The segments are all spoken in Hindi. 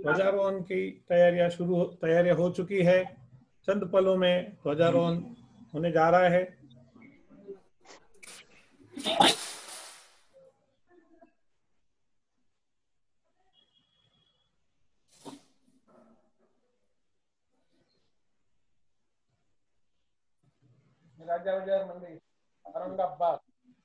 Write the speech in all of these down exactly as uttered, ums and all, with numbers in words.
ध्वजारोहण की तैयारियां शुरू तैयारियां हो चुकी है। चंद पलों में ध्वजारोहण होने जा रहा है। राजा विजय मंदिर औरंगाबाद।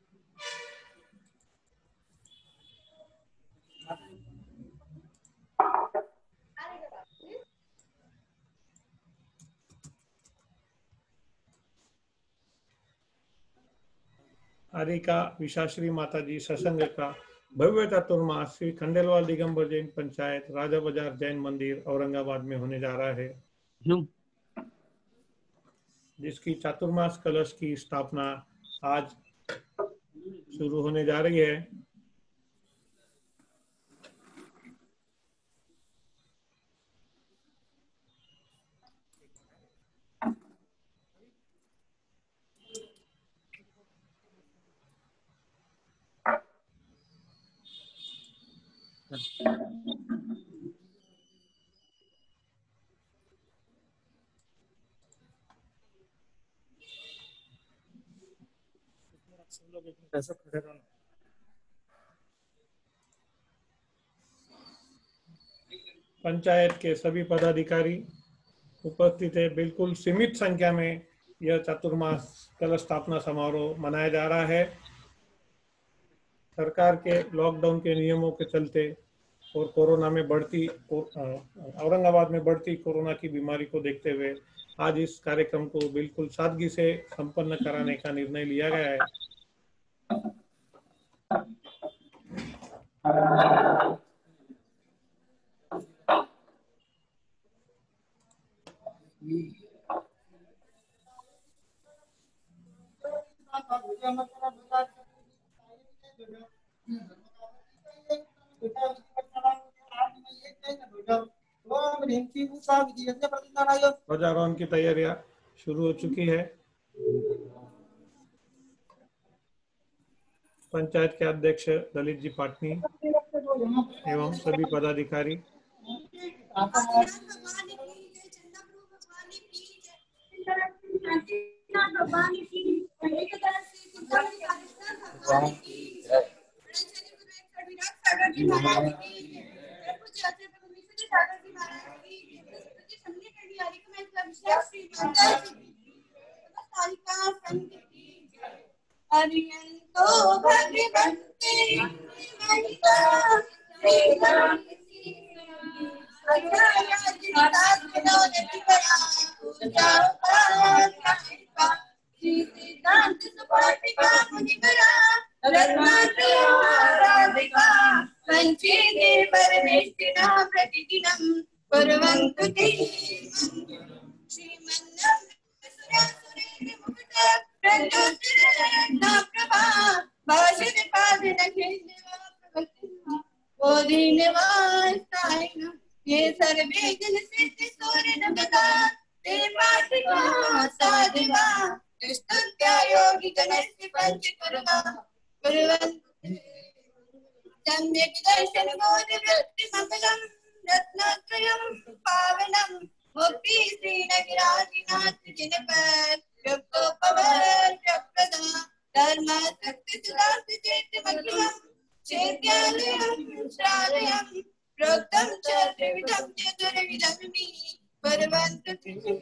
आरिका विशाश्री माताजी सत्संग का भव्य चातुर्मास श्री खंडेलवाल दिगंबर जैन पंचायत राजा बाजार जैन मंदिर औरंगाबाद में होने जा रहा है, जिसकी चातुर्मास कलश की स्थापना आज शुरू होने जा रही है। पंचायत के सभी पदाधिकारी उपस्थित है। बिल्कुल सीमित संख्या में यह चातुर्मास कलश स्थापना समारोह मनाया जा रहा है। सरकार के लॉकडाउन के नियमों के चलते और कोरोना में बढ़ती औरंगाबाद में बढ़ती कोरोना की बीमारी को देखते हुए आज इस कार्यक्रम को बिल्कुल सादगी से संपन्न कराने का निर्णय लिया गया है। ध्वजारोहण की तैयारियां शुरू हो चुकी है। पंचायत के अध्यक्ष ललित जी पाटनी एवं सभी पदाधिकारी हरियंतो भगवन्ते कुर्वन्तु ते ये सर्वे जन सिद्धि सूर्य नमदा ते पाटिका साधिका स्तुत्या योगी गणस्य पंच कुर्मा कुर्वन्तु सम्यक् दर्शन बोधि वृत्ति मंगलम रत्नत्रयम पावनम मुक्ति श्री नगिराजिनाथ जिनपर युक्तोपवर प्रदा धर्म शक्ति सुदार्थ चेत मध्यम चेत्यालयम श्रालयम प्रोक्तम च त्रिविधम चतुर्विधम मे परवन्तु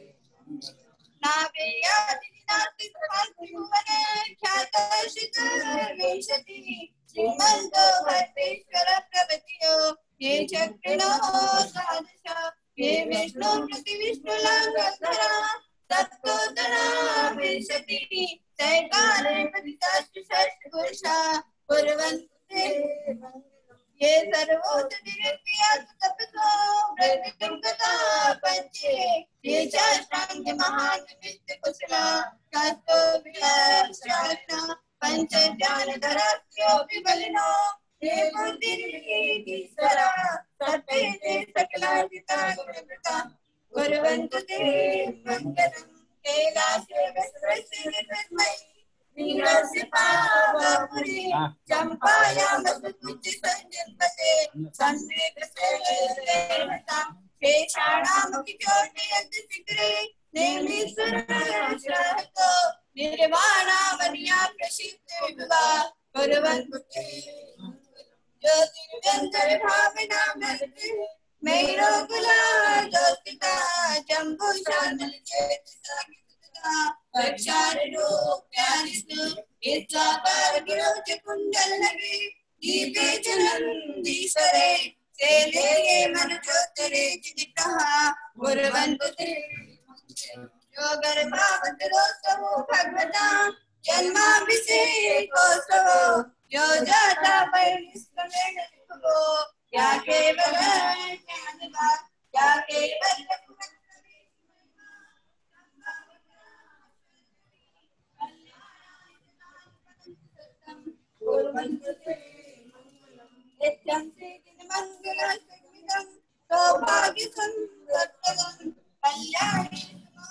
नावेयादिनाथ सुभाषिभुवने ख्यातर्षित विंशति श्रीमन्तो भट्टेश्वर प्रवचियो ये चक्रिणो सादृश ये विष्णु प्रति विष्णु लांघधरा सप्तोदरा विंशति सैकाले प्रतिष्ठाश्च षष्ठ पुरुषा कुर्वन्ति ये सर्वोच्च दिव्या तपसो ब्रह्मगता पंचे ये चाष्टांग महान नित्य कुशला कास्तो विलासना पंच ज्ञान धरास्यो विबलिनो ये बुद्धि ईश्वरा सत्ते ते सकलाजिता गुणवृता कुर्वन्तु ते मंगलम कैलासे वसवस्य निर्मयी नीरस्य पावपुरी चंपायां वसुमुच्च संजनपते संवेद से देवता नाम की चोटी अति शीघ्रे नेमीश्वर श्राहको निर्वाणा मनिया प्रसिद्ध विभवा गुरुवंते ज्योतिर्गंधर भावना मृत्यु मेरो गुला ज्योतिका जम्बू शांतल चेतसा रक्षारणो प्यारिष्णु इच्छा पर गिरोच कुंडल लगे दीपे चलंदीश्वरे से लेगे मन ज्योतिरे जितहा गुरुवंते योगर भावत रोसवो भगवता जन्माभिषेकोत्सवो यो जाता परिष्करण को या केवल ज्ञानदा या केवल नित्यं श्रीकृष्ण मंगलम सौभाग्य संपत्तम कल्याणी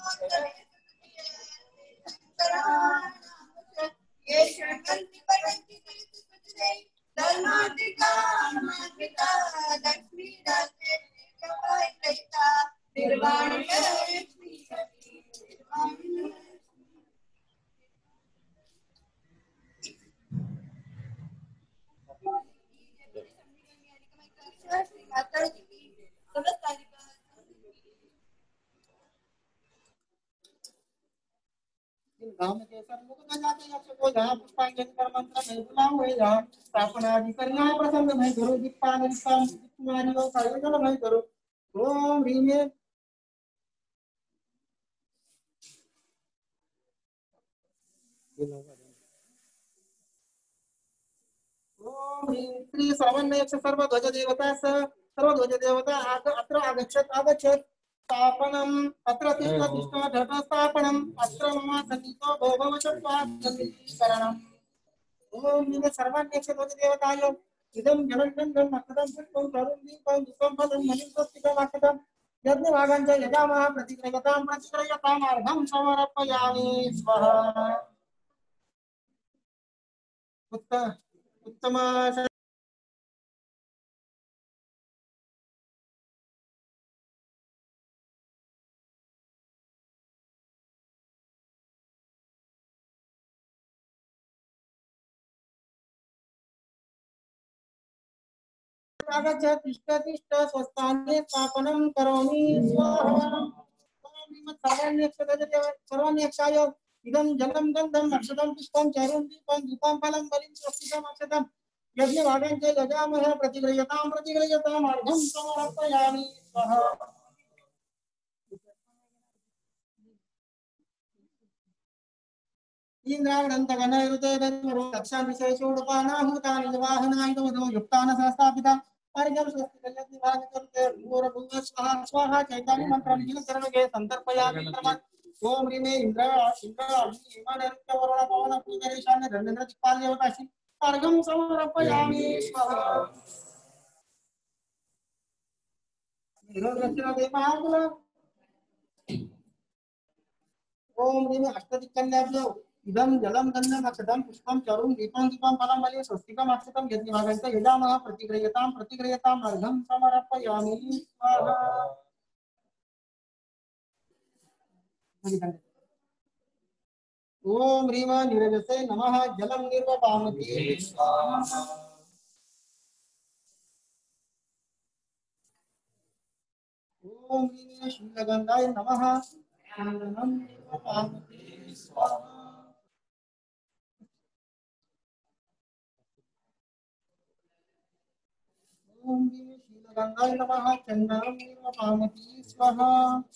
ये शरणंति पठन्ति कृष्णकृष्णे धर्माधिका मार्गिका लक्ष्मी दासे कपायिता निर्वाण लक्ष्मी सती माता जी की समस्त गांव में कैसा लोग न जाते यक्ष को जहाँ पुष्पांजलि कर मंत्र नहीं बुलाओ है जहाँ स्थापना आदि करना प्रसंग नहीं करो दीपावली शाम कुमारियों का आयोजन नहीं करो ओम ह्रीम ओम ह्रीम श्री श्रवण यक्ष सर्वध्वज देवता सर्वध्वज देवता अत्र आगच्छत् आगच्छत् स्थापनम अत्र तिष्ठ तिष्ठ घट स्थापनम अत्र मम सन्निधो भव चत्वारणम ओम ह्रीम सर्वाण्यक्ष ध्वज देवताय इदं जनगणं मक्खदं पुष्पं करुणीपं दुःखं फलं मणिं स्वस्तिकं मक्खदं यज्ञभागं च यजामः प्रतिक्रयतां प्रतिक्रयताम् अर्घं समर्पयामि स्वाहा उत्तम उत्तम आगच्छत् तिष्ठ तिष्ठ स्वस्थाने स्थापनं करोमि स्वाहा सर्वाण्यक्षाय इदं जलं गन्धं अक्षतं पुष्पं चारुं दीपं धूपं फलं बलिं स्वस्तिकम् अक्षतं यज्ञभागं च यजामः प्रतिगृह्यतां प्रतिगृह्यताम् अर्घं समर्पयामि स्वाहा इंद्रावणन्तगणैरुतेरन्वरो रक्षाभिषेचोडपानाहुतानि वाहनायुधो युक्तान सहस्तापिता अर्घं स्वस्तिकयज्ञभागकरुते भूर्भुवः स्वाहा स्वाहा चैतानि मन्त्राणि सर्वगे सन्तर्पयामि ओम ह्रीमे इंद्र इंद्र अग्नि हिमानृत्य वरुण पवन पूजरेशान धनेन्द्र दिक्पाल देवतासि अर्घं समर्पयामि स्वाहा निरोधरक्षण देवाग्न ओम ह्रीमे अष्टदिक्कन्याभ्यो इदं जलं गन्धं अक्षतं पुष्पं चारुं दीपं दीपं फलं बलिं स्वस्तिकम् अक्षतं यज्ञभागं च यजामः प्रतिगृह्यतां प्रतिगृह्यताम् अर्घं समर्पयामि स्वाहा ओम ह्रीम निरजसे नमः जलं निर्वपामति स्वाहा ओम ह्रीम शीलगंधाय नमः चन्दनं निर्वपामति स्वाहा ओम ह्रीम शीलगंधाय नमः चन्दनं निर्वपामति स्वाहा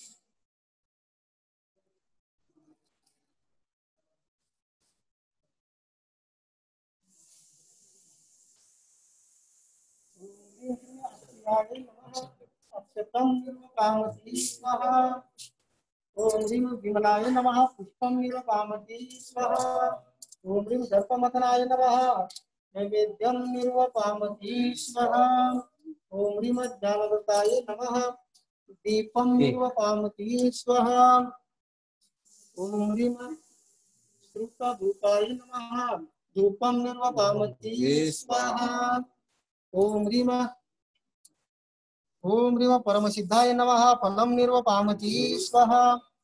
अक्षतं निर्वपामति स्वाहा ओम ह्रीं विमलाय नमः पुष्पं निर्वपामति स्वाहा ओम ह्रीं दर्पमथनाय नमः नैवेद्यं निर्वपामति स्वाहा ओम ह्रीं ज्ञानवताय नमः दीपं निर्वपामति स्वाहा ओम ह्रीं श्रुतधूपाय नमः धूपं निर्वपामति स्वाहा ओम ह्रीं ओम ह्रीम परमसिद्धाय नमः फलं निर्वपामति स्वाहा।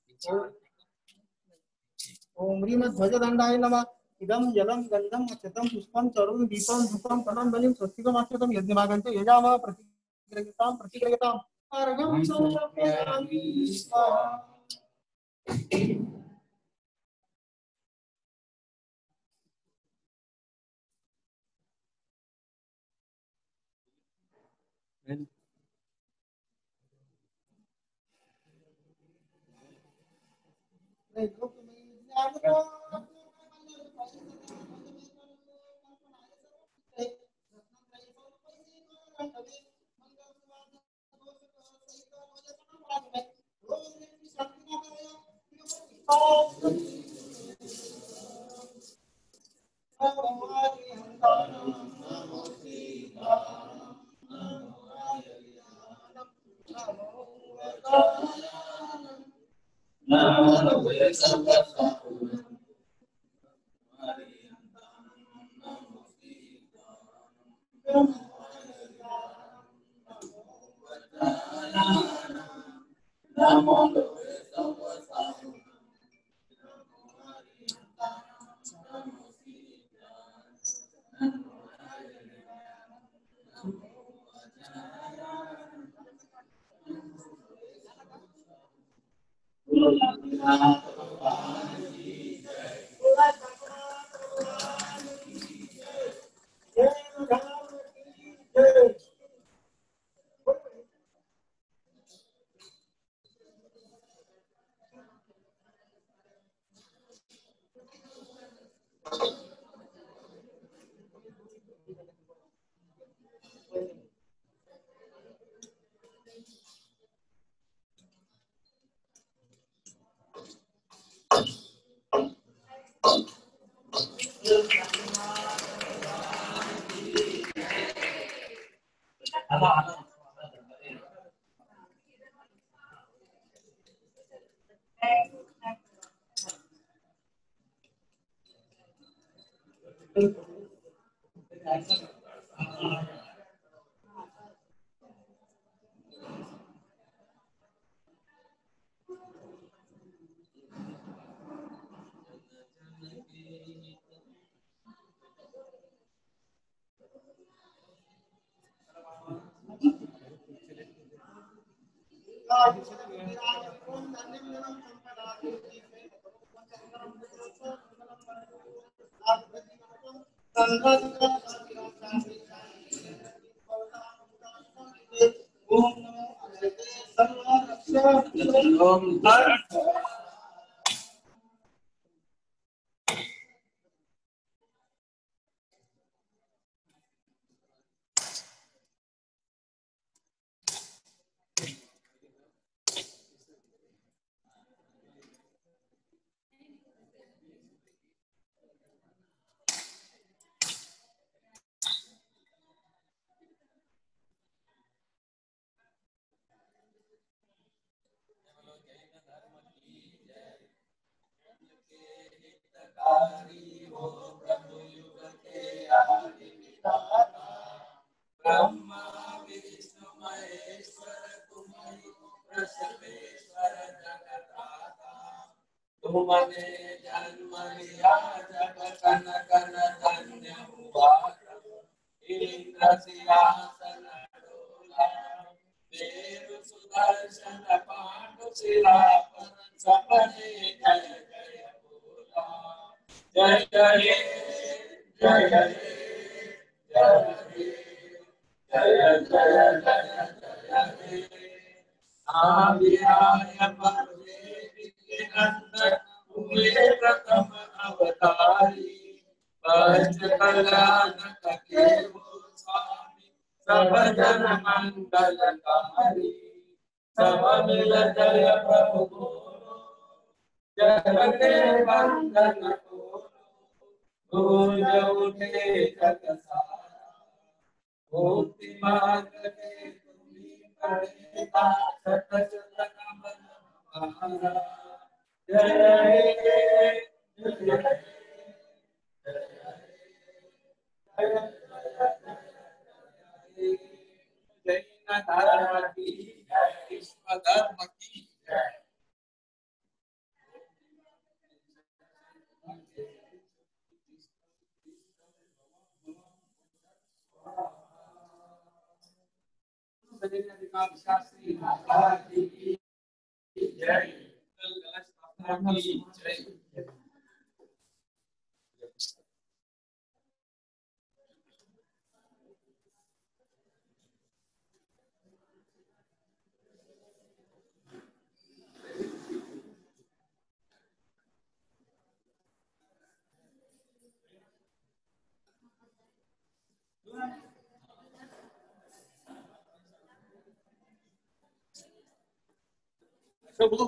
ओम ह्रीम ध्वजदंडाय नमः इदं जलं गंधम अक्षतं पुष्पं चरुं दीपं धूपं फलं बलिं स्वस्तिकम् अक्षतं यज्ञभागं च यजामः प्रतिगृह्यतां प्रतिगृह्यताम् अर्घं समर्पयामि स्वाहा। धर्म की जय। शास्त्री महाराज की जय। कलश स्थापना की जय। अच्छा बोलो।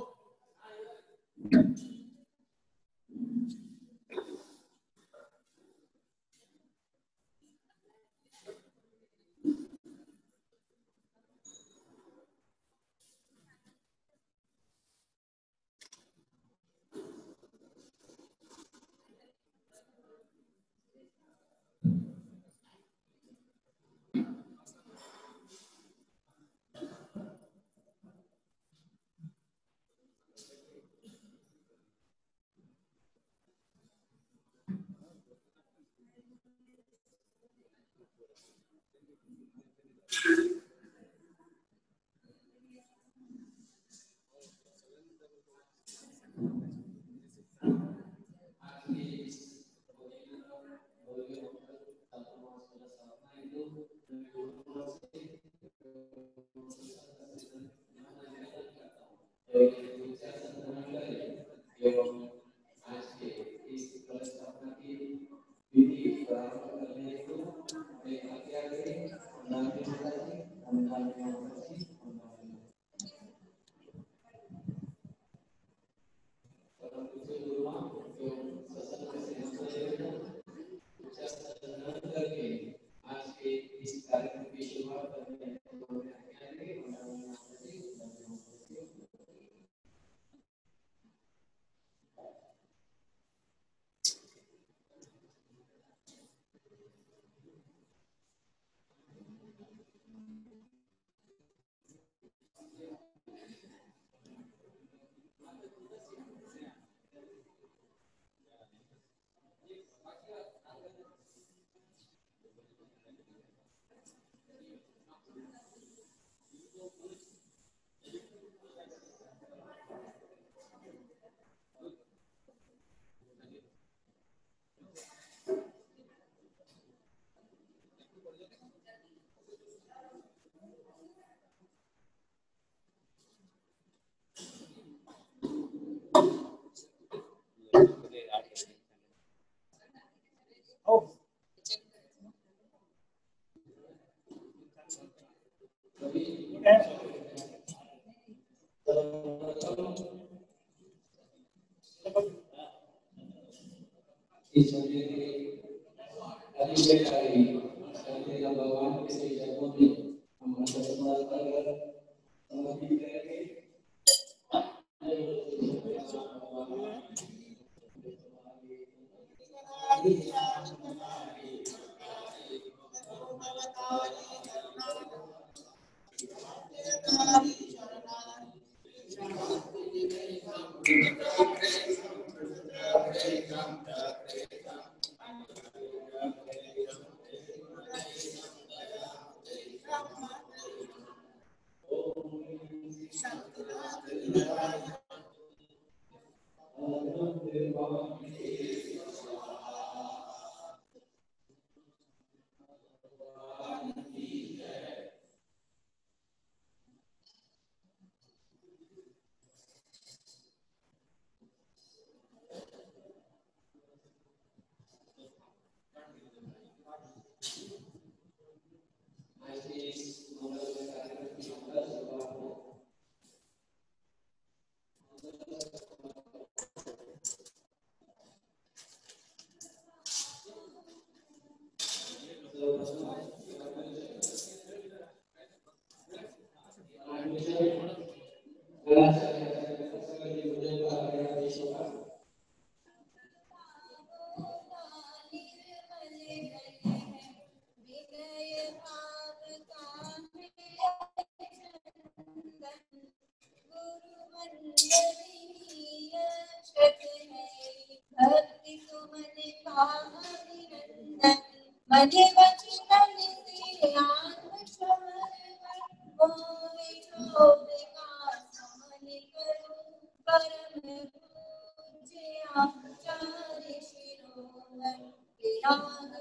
भक्ति सुमन अभिनंदन मधे वचन से आत्म समर्पण मोहे शोभ का समन करो परम पूज्य आचार्य शिरोमणि विराग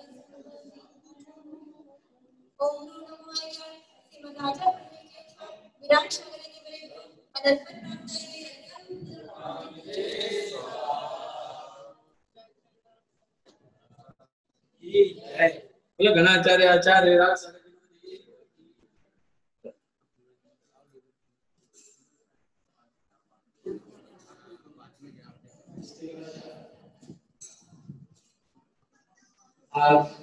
ओम नमो श्रीमदाचार्य विराट शंकर के बड़े अनंत बोलो घनाचार्य आचार्य राज आप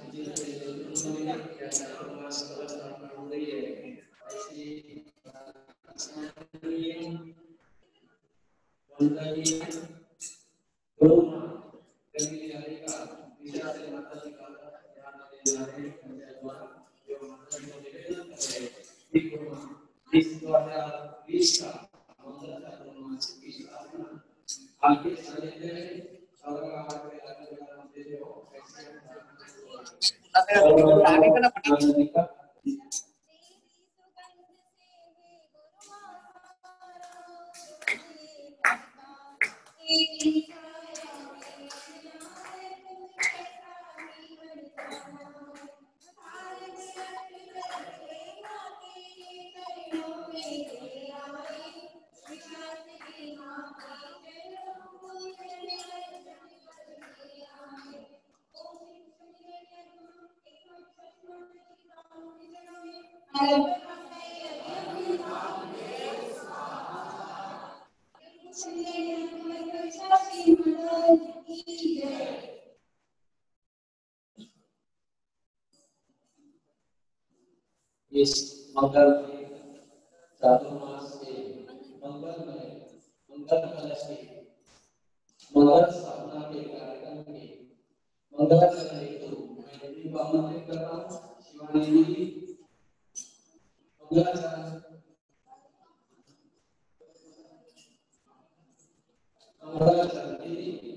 इस मंगल चातुर्मास के मंगलमय मंगल कलश के मंगल स्थापना के कार्यक्रम के मंगल करने हेतु मैं दीप आमंत्रित करता हूँ शिवानी जी मंगलाचरण मंगलाचरण दीदी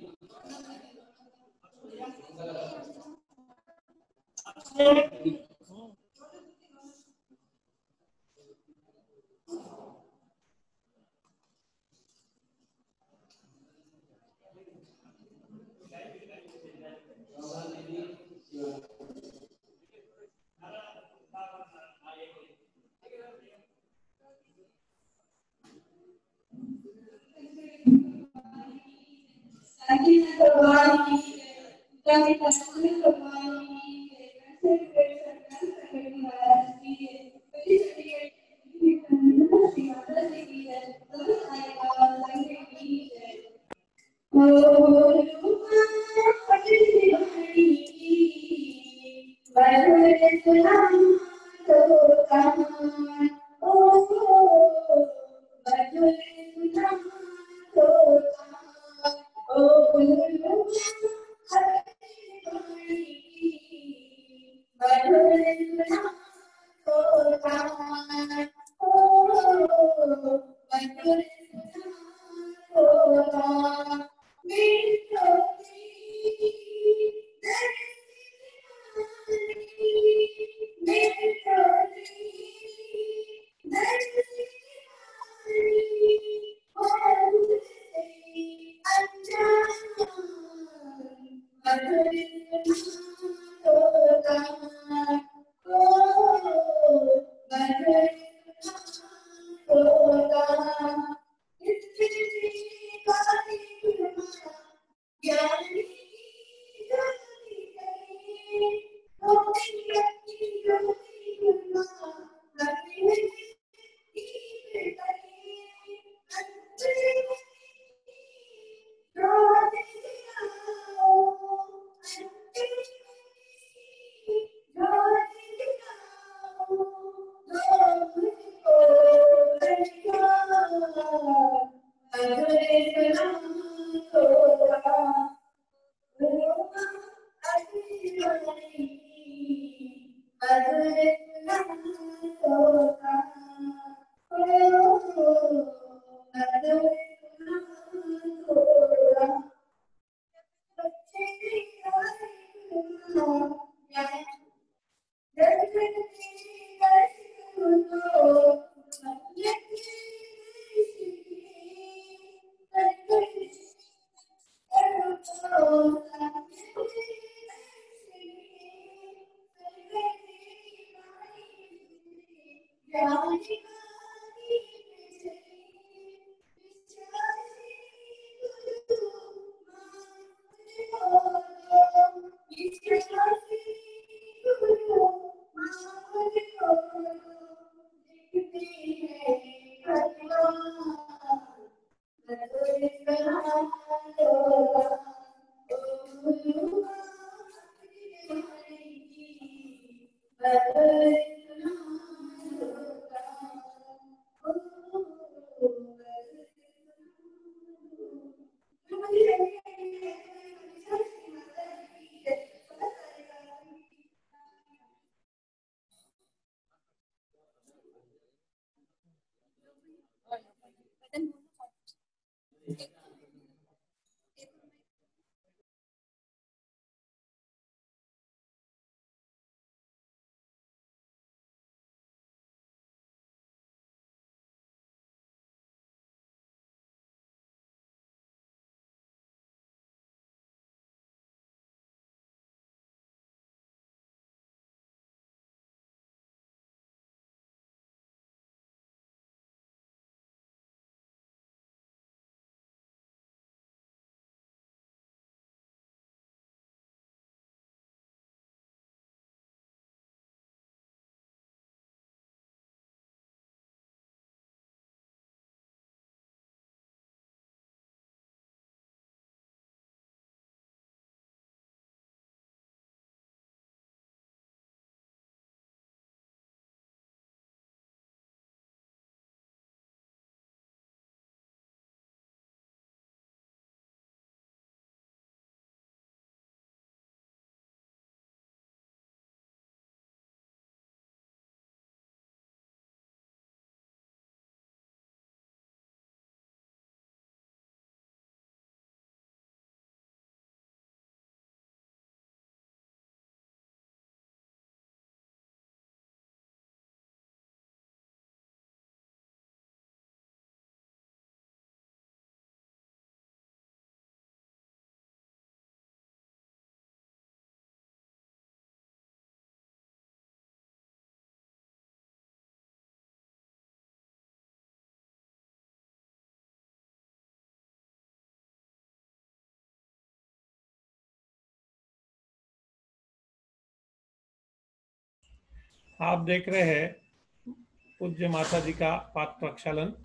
आप देख रहे हैं पूज्य माता जी का पाद प्रक्षालन।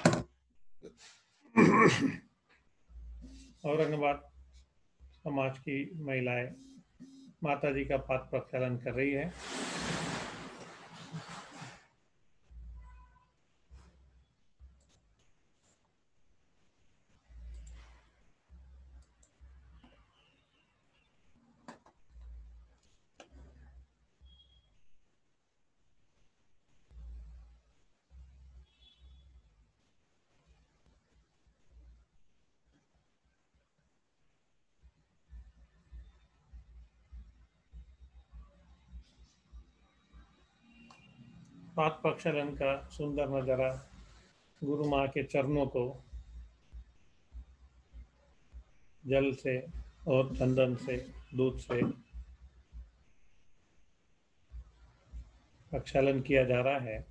औरंगाबाद समाज की महिलाएं माता जी का पाद प्रक्षालन कर रही है। पाद प्रक्षालन का सुंदर नजारा गुरु माँ के चरणों को जल से और चंदन से दूध से प्रक्षालन किया जा रहा है।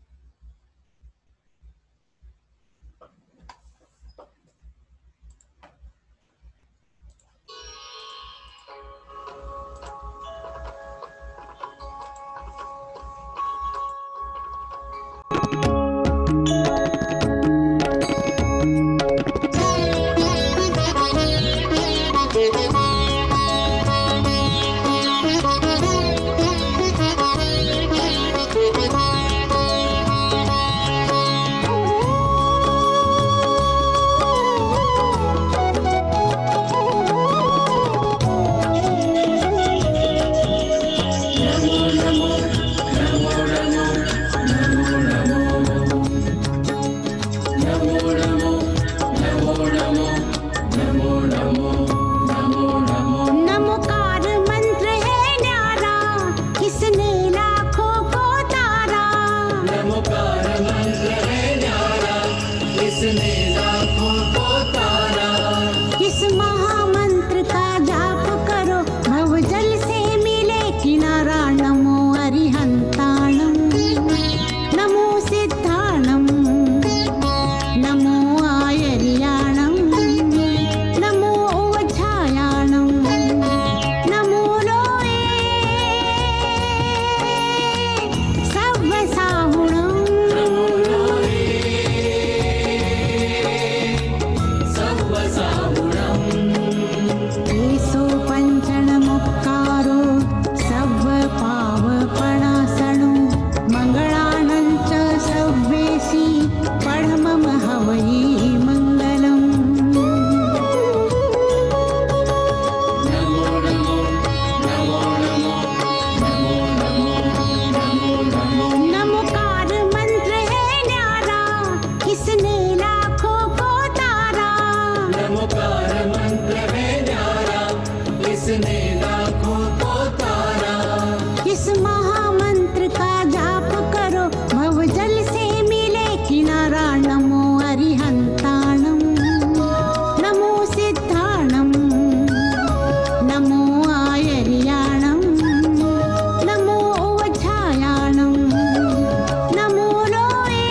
जिसने लाखों को तारा। इस महामंत्र का जाप करो, भवजल से मिले किनारा। नमो अरिहंताणम, नमो सिद्धाणम, नमो आयर्याणम, नमो ओझायाणम, नमो लोए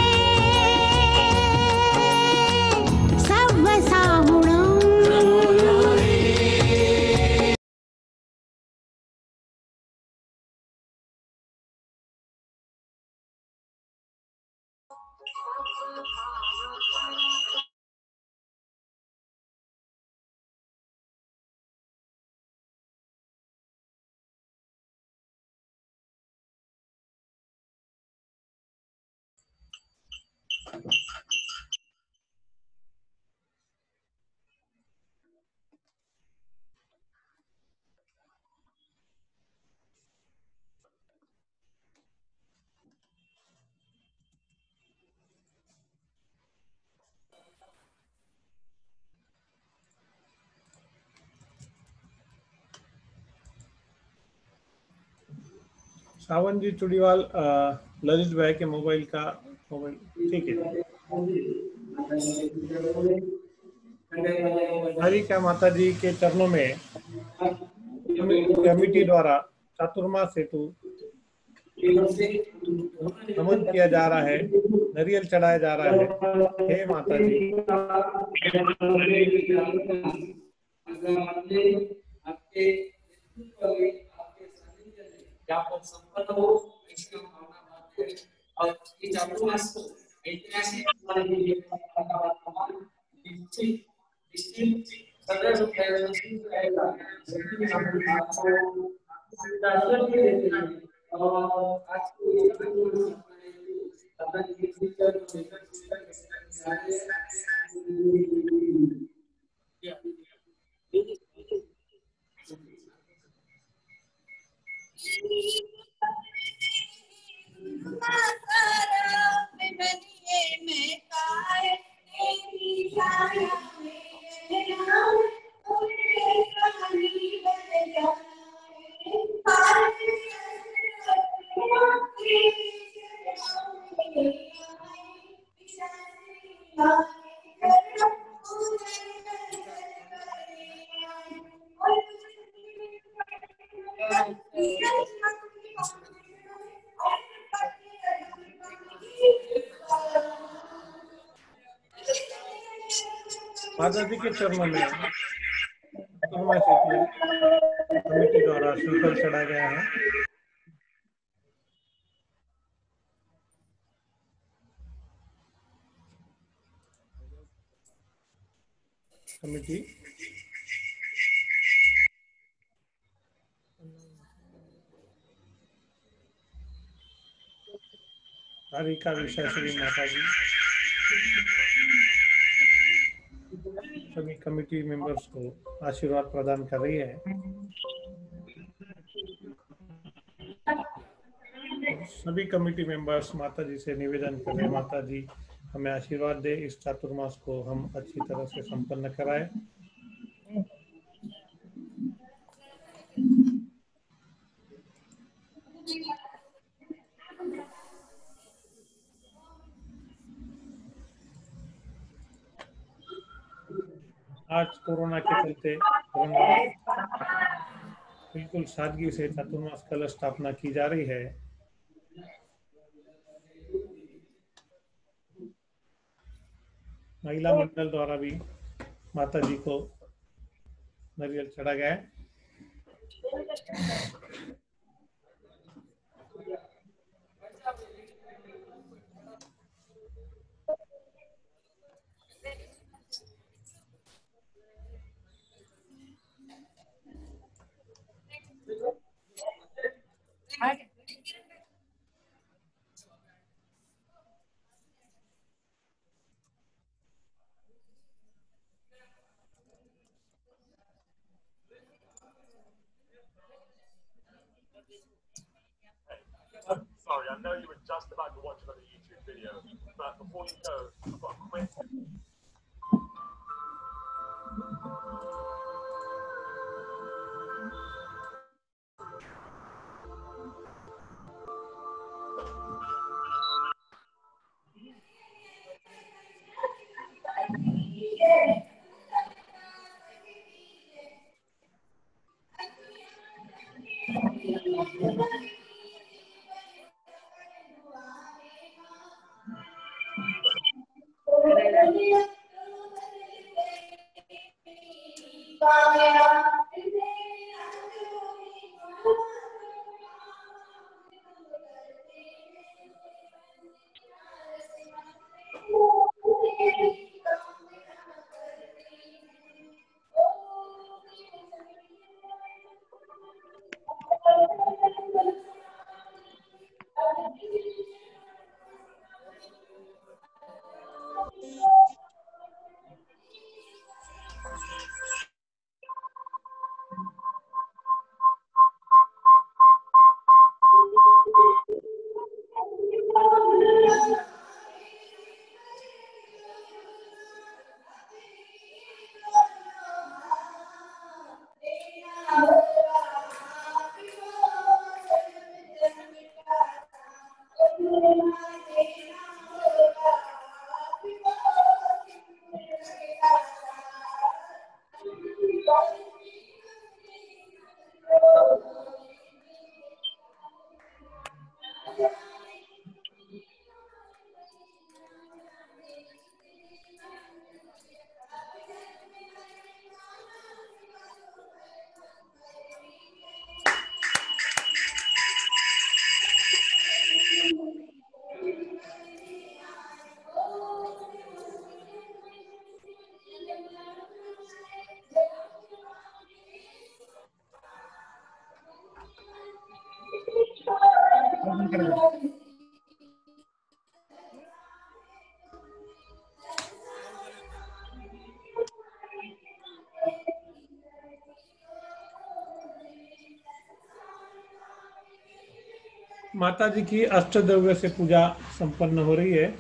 सव्वसाहुणम। सावन जी चुड़ीवाल, ललित भाई के मोबाइल का मोबाइल ठीक है। हरि का माता जी के चरणों में कमेटी द्वारा चातुर्मास हेतु नमन किया जा रहा है, नारियल चढ़ाया जा रहा है। हे माता जी, संपन्न हो इसकी भावना मानते हैं और ये चातुर्मास को ऐतिहासिक हमारे लिए निश्चित निश्चित सदैव प्रयत्नशील रहेगा। सभी हम आपको सुविधा देते हैं और आज को ये अपना टीचर माता जी के चरणों में चातुर्मास हेतु कमेटी द्वारा श्रीफल चढ़ाया गया है। कमेटी कारिका विषय श्री माता जी सभी कमेटी मेंबर्स को आशीर्वाद प्रदान कर रही है। सभी कमेटी मेंबर्स माता जी से निवेदन कर रहे हैं, माता जी हमें आशीर्वाद दे, इस चातुर्मास को हम अच्छी तरह से संपन्न कराएं। आज कोरोना के चलते बिल्कुल सादगी से चातुर्मास कलश स्थापना की जा रही है। महिला मंडल द्वारा भी माता जी को नारियल चढ़ा गया है। Sorry, I know you were just about to watch another YouTube video, but before you go, I've got a quick. माता जी की अष्टद्रव्य से पूजा संपन्न हो रही है।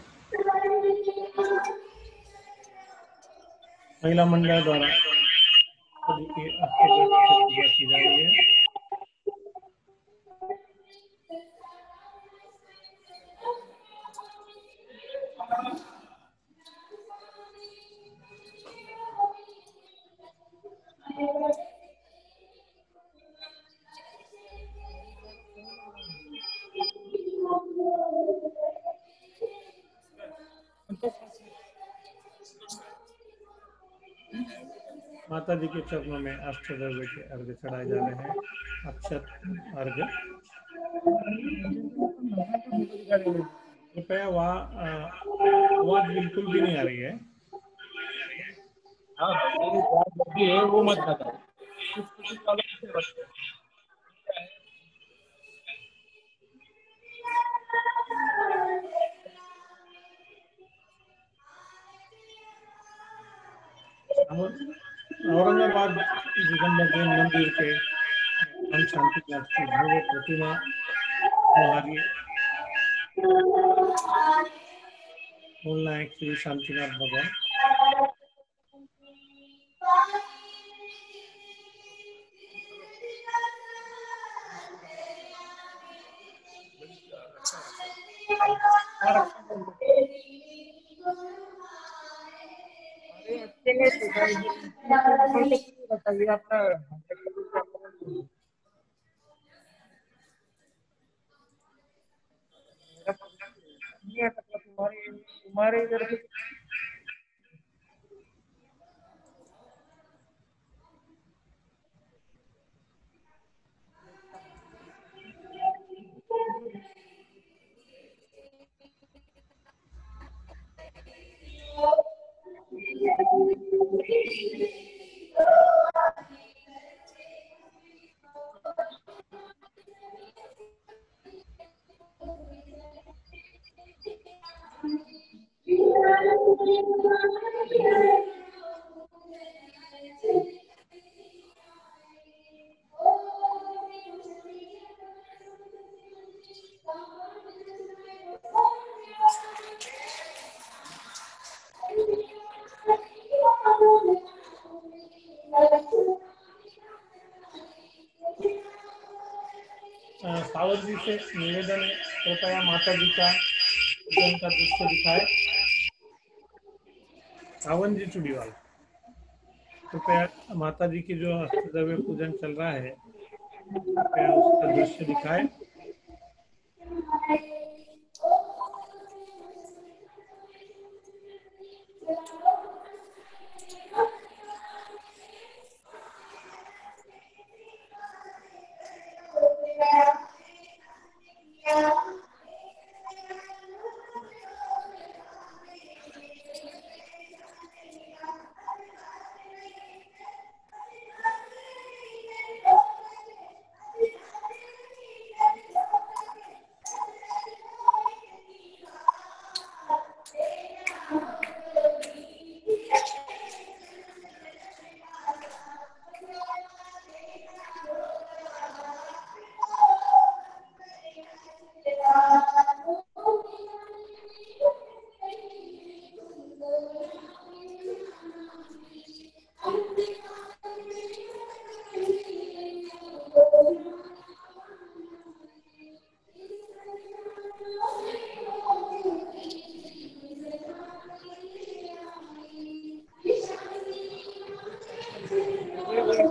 महिला मंडल द्वारा माता जी की अष्टद्रव्य से पूजा की जा रही है। माता जी के चरणों में अष्टद्रव्य के अर्घ्य चढ़ाए जा रहे हैं। अक्षत अर्घ्य। कृपया वहाँ आवाज बिल्कुल भी नहीं आ रही है। है वो मत बताओ। औरंगाबाद दिगंबर जैन मंदिर के हम शांतिनाथ की भव्य प्रतिमा हमारी मूल नायक श्री शांतिनाथ भगवान। बताइए आपका तुम्हारे तुम्हारे इधर भी सावर जी से निवेदन है, कृपया माता जी का पूजन का दृश्य दिखाए। सावन जी चुड़ीवाल, कृपया माता जी की जो अष्टद्रव्य पूजन चल रहा है, कृपया उसका दृश्य दिखाए।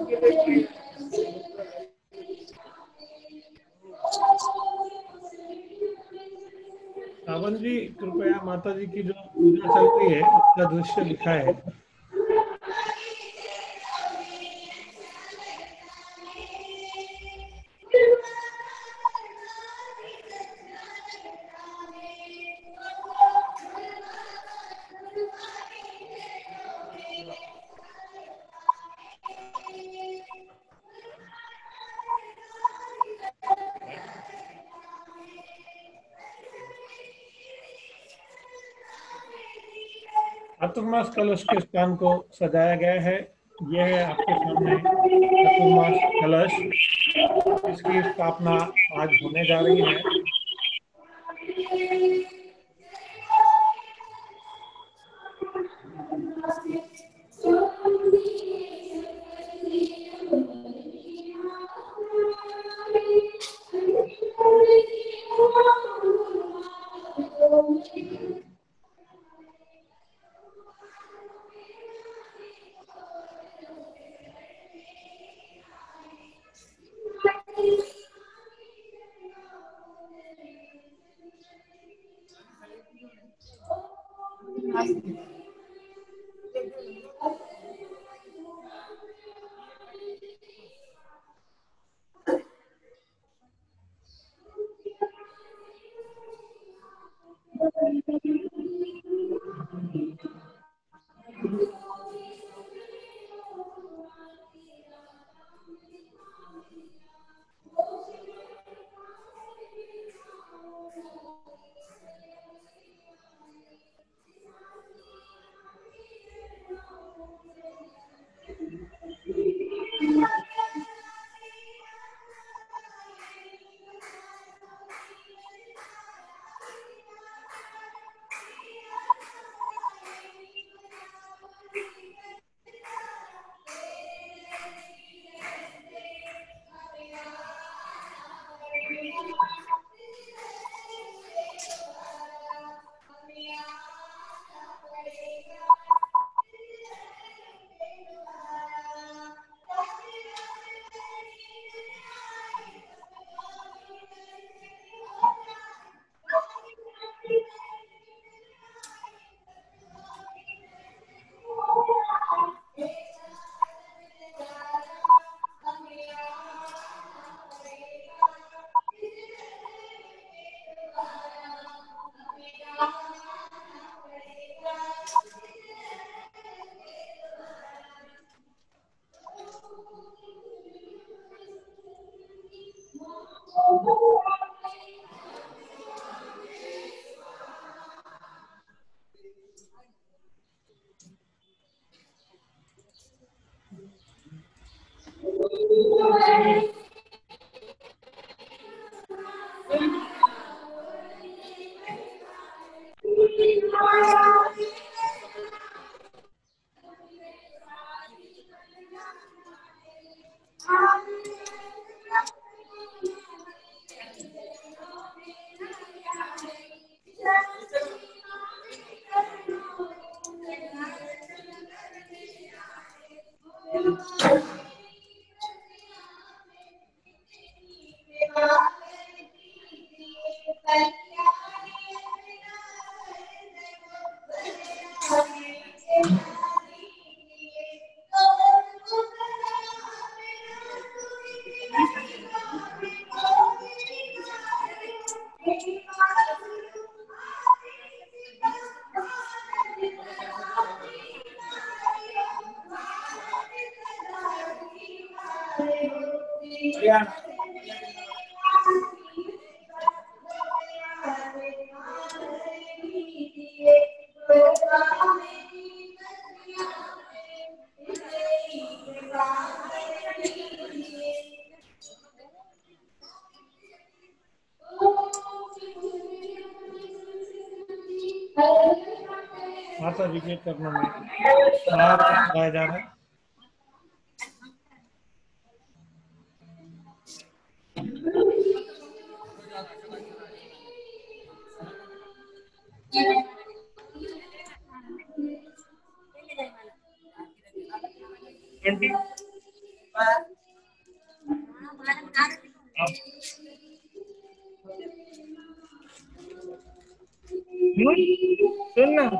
श्रावण जी कृपया माता जी की जो पूजा चल रही है उसका दृश्य दिखा है। चतुर्मास कलश के स्थान को सजाया गया है। यह है आपके सामने चतुर्मास कलश, इसकी स्थापना आज होने जा रही है। माता जी के चरणों में हार लगाया जा रहा है। सुन ना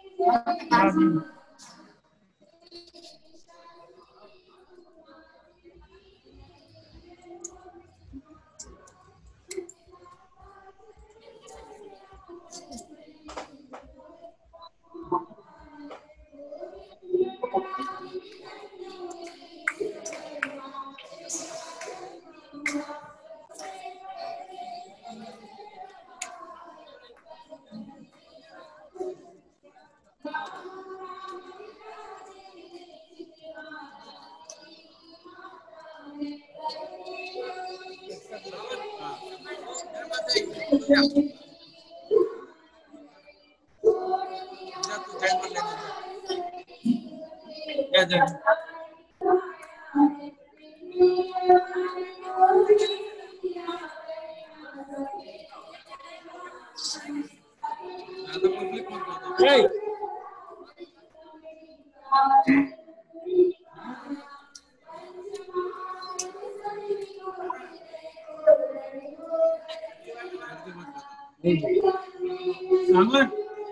सामान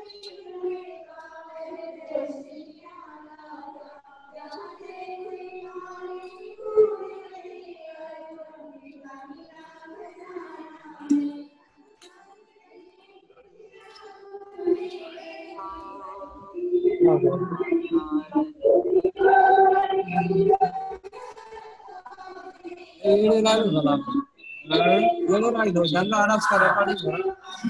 ये लाइव होला ये लाइव हो जाना आराम से रिकॉर्डिंग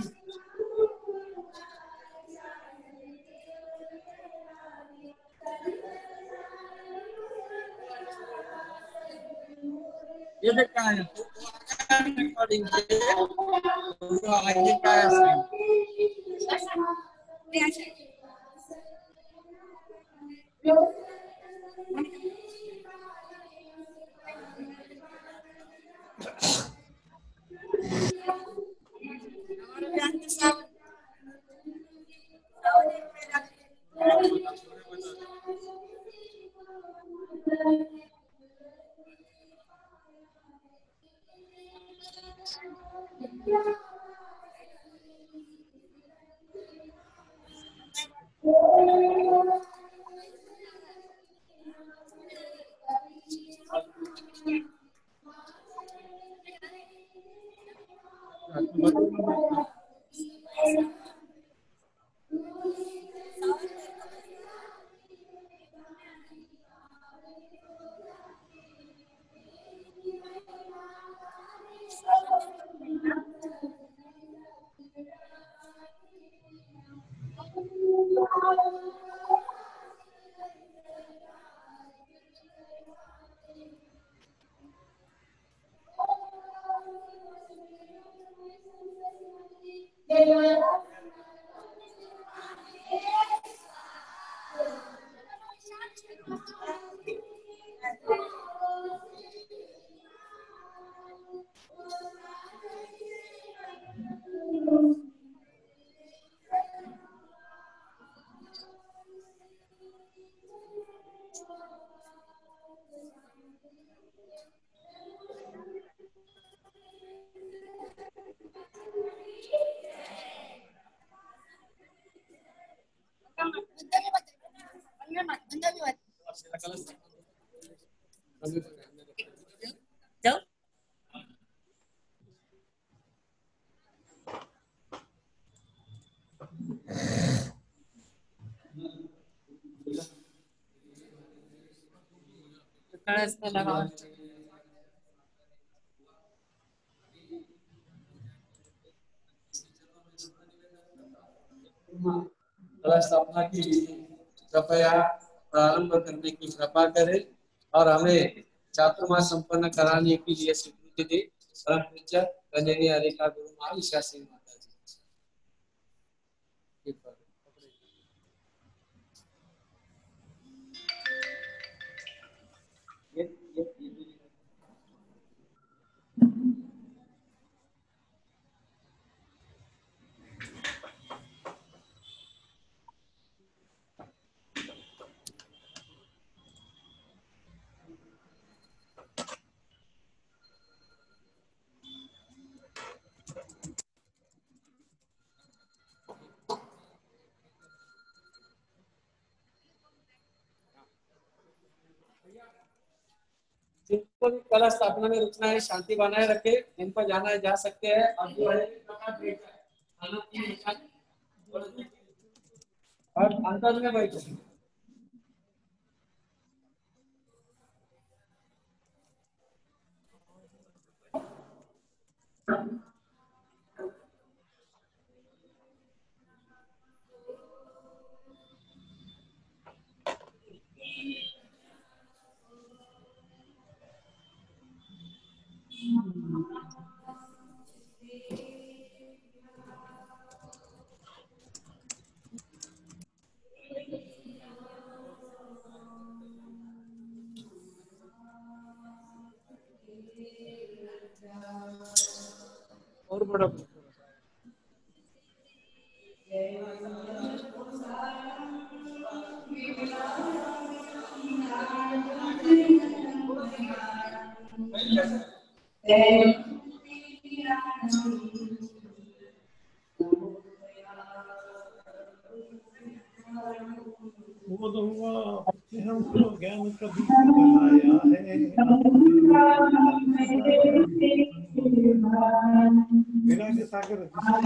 ये देख क्या है रिकॉर्डिंग के वो आगे क्या है स्थापना की कृपया प्रारंभ करने की कृपा करें और हमें चातुर्मास संपन्न कराने के लिए स्वीकृति दी। परम पूज्य रंजनी हरिका गुरु महाविशा सिंह माता जी। ये ये जिनको भी कला स्थापना में रुकना है शांति बनाए रखे, इन पर जाना है जा सकते हैं। अब जो है और अंदर में बैठे और बड़ा बोध हुआ कि हमको ज्ञान का दीप जलाया है, विराग सागर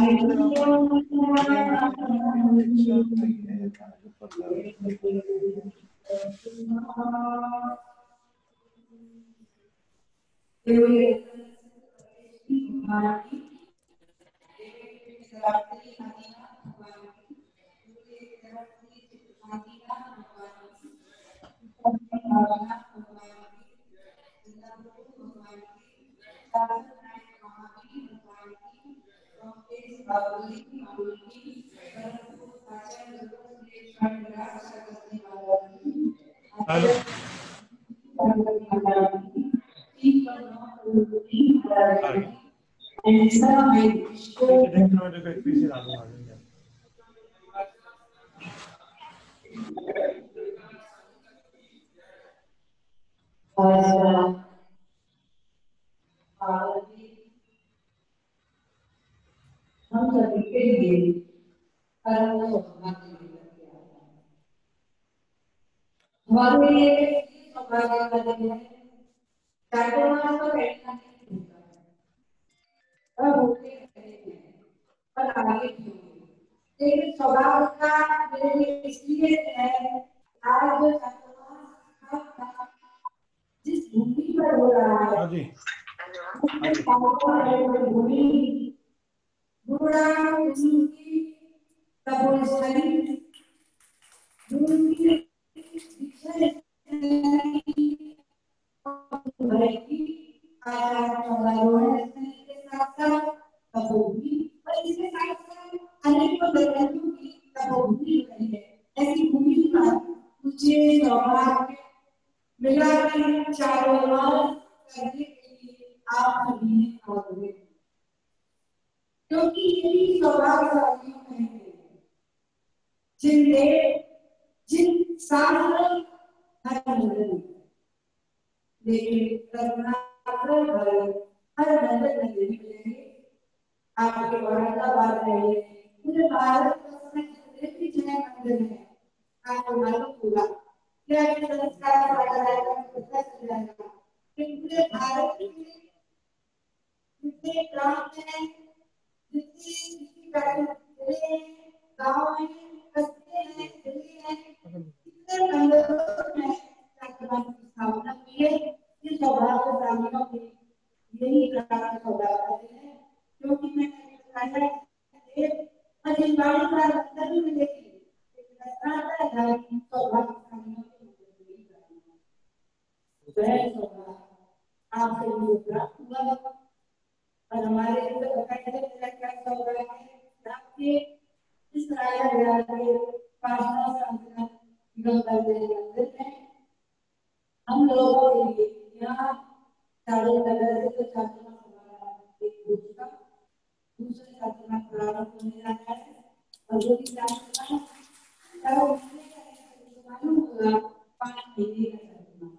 हेलो हम सभी के लिए हमारे लिए सौभाग्य का दिन है। चातुर्मास को बैठना नहीं होता है और होते रहते हैं और आगे भी होंगे, लेकिन स्वभाव का मेरे लिए इसलिए है आज जो चातुर्मास का जिस भूमि पर हो रहा है भूमि बुरा उनकी तपोस्थली उनकी ऐसी भूमि पर मुझे सौभाग्य मिला कि चारों ओर करने के लिए आप सभी ने आगे, क्योंकि यही सौभाग्यशालियों में है जिनके जिन साधन हर नंदन, लेकिन रत्नाकर भरे हर नंदन नहीं मिलेंगे। आपके औरंगाबाद में पूरे भारत का समय जितने भी जय मंदिर है आपको मालूम होगा क्या संस्कार पढ़ा जाएगा, पता चल जाएगा कि पूरे भारत में जितने ग्राम हैं, जितने गाँव हैं, कस्बे हैं, जिले हैं, कितने मंदिरों में चातुर्मास की स्थापना की है। ये सौभाग्यशालियों के यही प्राप्त सौभाग्य है, क्योंकि मैंने बताया अजिंबाड़ी का अंतर भी मिलेगी, सौभाग्यशालियों के आपसे भी प्राप्त हुआ और हमारे लिए बताया क्या सौभाग्य है आपके इस राजा विराज के पांचवा संस्कार गंगा जी मंदिर में हम लोगों के लिए यहाँ चारों तरह से तो चातुर्मास हमारा एक दूसरा दूसरे चातुर्मास प्रारंभ होने जा रहा है और जो भी चातुर्मास चारों महीने का मालूम होगा पांच महीने का चातुर्मास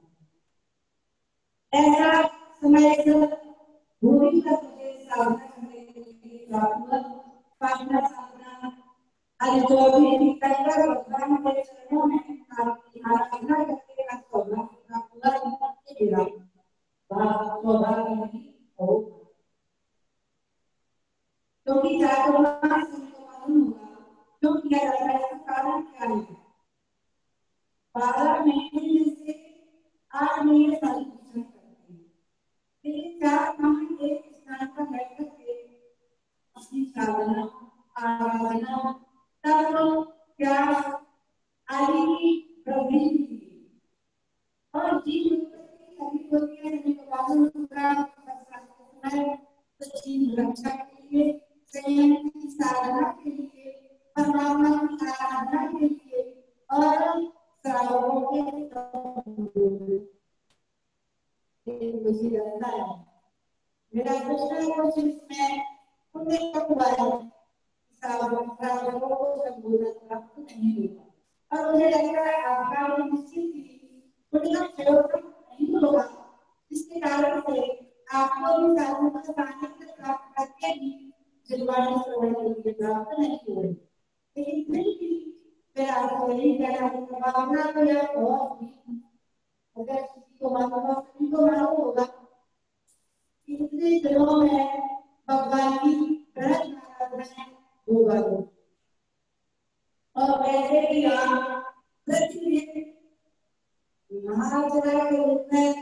ऐसा समय से भूमि का मुझे साधना करने के लिए प्राप्त हुआ। पांचवा साधना आज जो भी करकर भगवान के चरणों में आपकी आराधना करके का सौभाग्य प्राप्त हुआ। महीने में से आठ महीने सारी पूजा करते हैं, लेकिन चार माह एक स्थान पर बैठ करके अपनी साधना, आराधना, तप, त्याग आदि की वृद्धि की और जीव सभी को रक्षा के लिए, संयम की साधना के लिए, परमात्मा की आराधना के लिए और श्रावकों के रहता है। मेरा दूसरा क्वेश्चन इसमें उन्हें कब हुआ है श्रावकों को संबोधन प्राप्त नहीं होगा और मुझे लगता है आपका निश्चित ही उनका प्रयोग नहीं होगा, जिसके कारण से आपको भी साधु का सानिध्य प्राप्त करके भी जलवायु श्रवण के लिए प्राप्त नहीं हो रही, लेकिन फिर भी फिर आपको यही कहना है भावना तो यह बहुत ही अगर किसी को मालूम हो सभी को मालूम होगा कि इतने दिनों में भगवान की ग्रहण आराधना होगा और वैसे भी आप प्रतिदिन महाराजा के रूप में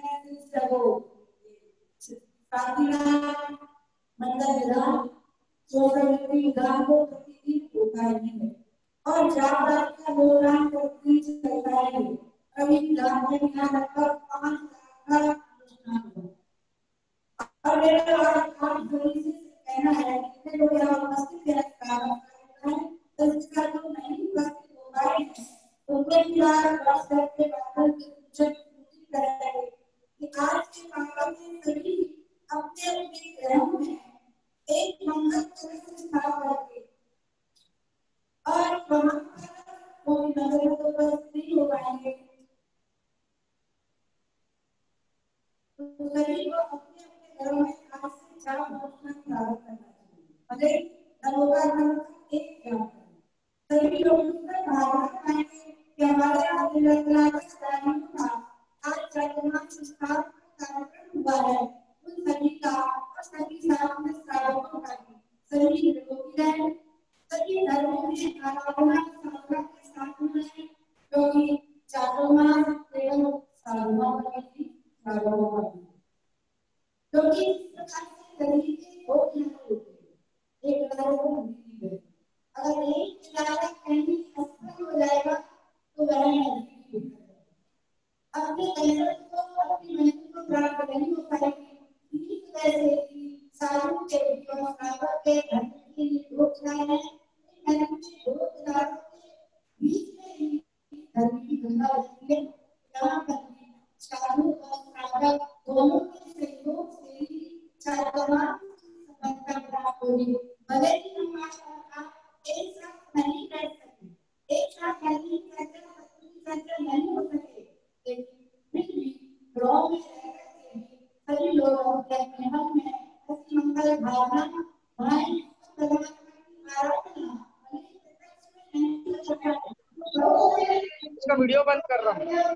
मंदिर विधान सोशल विधान को प्रतिदिन होता ही है और जाकर का प्रोग्राम प्रतिदिन चलता है। अभी विधान में यहाँ लगभग पांच लाख अनुष्ठान हो और मेरा आज जोड़ी से कहना है कि लोग यहाँ उपस्थित है तो इसका जो नहीं उपस्थित हो पाए तो कई बार वर्ष करके बादल करेंगे कि आज के पापा में सभी अपने अपने ग्रहों में एक मंगल ग्रह से स्थापना करके और वहां पर वो भी नगर तो बस नहीं हो पाएंगे तो सभी को अपने अपने घरों में आज से चार घोषणा प्रारंभ करना चाहिए। अगर नवोगा एक ग्रह सभी लोग उसमें भावना पाएंगे कि हमारे आदिवासी का आज चंद्रमा संस्कार कार्यक्रम हुआ है, उन सभी का और सभी साथ में श्रावकों का भी सभी निरोगी रहे, सभी धर्मों में आराधना साधना के साथ में क्योंकि चारों मास केवल साधुओं का भी श्रावकों का भी क्योंकि इस प्रकार से तरीके दो होते हैं, एक तरह को मिली है अगर एक किनारा कहीं असफल हो जाएगा तो वह नजदीकी होगा। अपने कल्याण को अपनी मेहनत को प्राप्त नहीं हो पाएगी, इसी तरह से कि साधु के विद्वान श्रावक के धर्म की रोक लाए हैं, इन धर्म के दो किनारों के बीच में ही धर्म की गंगा बहती है। यहाँ पर भी साधु और श्रावक दोनों के सहयोग से ही चारित्र्यवान सफलता प्राप्त होगी। भले ही हम आप एक साथ नहीं रह सकते, एक साथ नहीं चर्चा चर्चा नहीं हो सके, लेकिन फिर भी ग्रह में रह करके भी सभी लोग अपने मन में ऐसी मंगल भावना भाई परमात्मा की आराधना इसका वीडियो बंद कर रहा हूँ।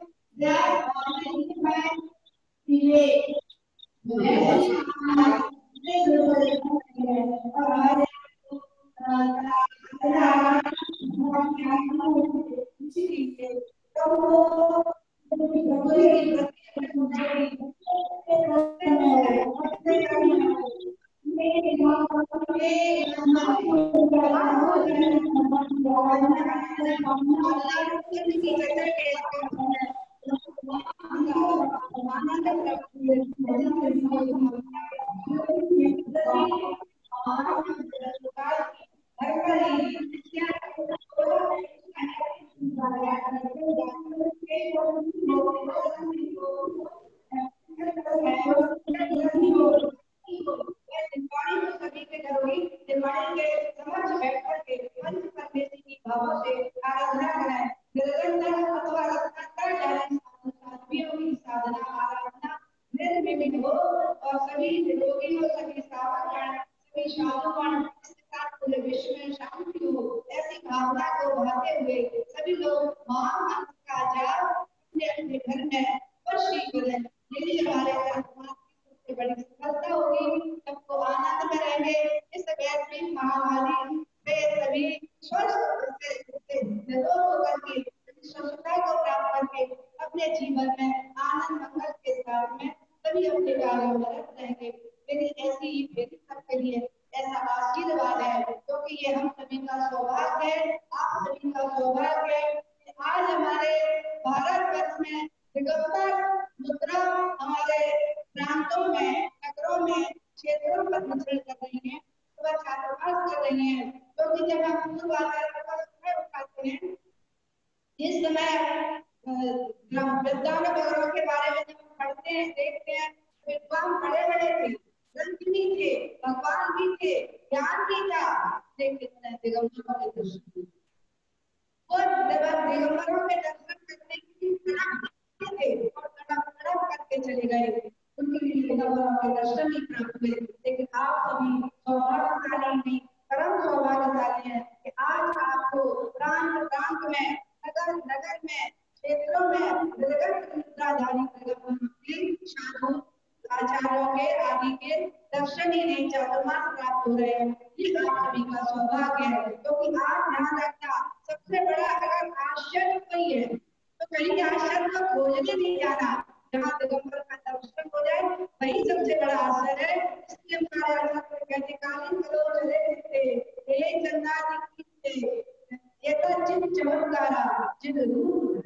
अपने जीवन में आनंद मंगल के साथ में सभी अपने कार्यों में रत रहेंगे। मेरी ऐसी ही मेरी सबके लिए ऐसा आशीर्वाद है, क्योंकि ये हम सभी का सौभाग्य है, आप सभी का सौभाग्य है कि आज हमारे भारतवर्ष में दिगंबर मुद्रा हमारे प्रांतों में, नगरों में, क्षेत्रों पर विचरण कर रही है, वह छात्रावास कर रही है। क्योंकि जब हम पूर्व समय उठाते हैं, इस समय विद्वान वगैरह के बारे में जब हम पढ़ते हैं, देखते हैं, विद्वान बड़े बड़े थे, ग्रंथ भी थे, भगवान भी थे, ज्ञान भी था, लेकिन दिगंबरों के दर्शन और दिगंबरों के दर्शन करने की तरफ थे और तड़प तड़प करके चले गए, उनके लिए दिगंबरों के दर्शन ही प्राप्त हुए। लेकिन आप सभी सौभाग्यशाली नहीं, परम सौभाग्यशाली है कि आज आपको प्रांत प्रांत में, नगर नगर में, क्षेत्रों में मुद्राधारी दिगंबरों के साधु आचार्यों के आदि के दर्शन ही नहीं चातुर्मास प्राप्त हो रहे हैं। ये आप सभी का सौभाग्य है, क्योंकि आप ध्यान रखना, सबसे बड़ा अगर आश्चर्य कोई है तो कहीं आश्चर्य को खोजने नहीं जाना, जहाँ दिगंबर का दर्शन हो जाए वही सबसे बड़ा आश्चर्य है। इसलिए हमारे आचार्य कहते कालीन करो चले थे, हे चंदादी थे, ये तो चिन्ह चमत्कारा जिन रूप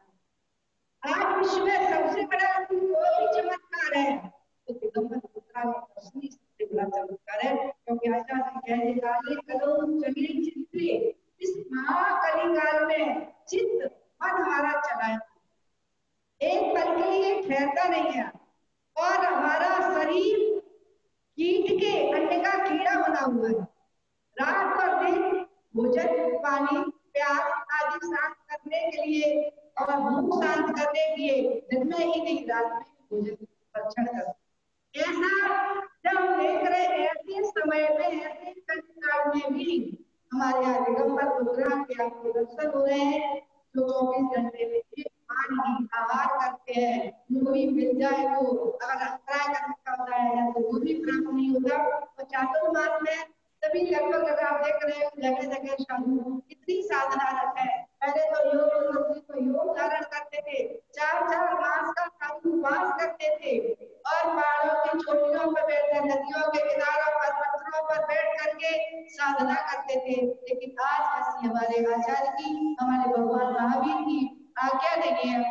आज विश्व में सबसे बड़ा कोई चमत्कार है तो दिगंबर मुद्रा के दर्शन ही सबसे बड़ा चमत्कार है। क्योंकि आचार्य कहते कालीन करो चले चित्ते, इस महाकली काल में चित्त मन हमारा चलाया, एक पल के लिए ठहरता नहीं है, और हमारा शरीर कीट के अंडे का कीड़ा बना हुआ है। रात और दिन भोजन पानी प्यास आदि शांत करने के लिए और भूख शांत करने के लिए दिन में ही नहीं रात में भोजन भक्षण करते। ऐसा जब हम देख रहे ऐसे समय में, ऐसे काल में भी हमारे यहाँ दिगंबर मुद्रा के आपको दर्शन हो रहे हैं, जो चौबीस घंटे में एक बार ही आहार करते हैं, जो भी मिल जाए वो, अगर अंतराय करने का होता है तो वो भी प्राप्त नहीं होता। और चातुर्मास में सभी लगभग अगर आप देख रहे हो जगह जगह साधु कितनी साधना रखा है। पहले तो योग तो योग धारण करते थे, चार चार मास का साधु उपवास करते थे, और पहाड़ों की चोटियों पर बैठकर, नदियों के किनारों पर, पत्थरों पर बैठ करके साधना करते थे। लेकिन आज ऐसी हमारे आचार्य की, हमारे भगवान महावीर की आज्ञा नहीं है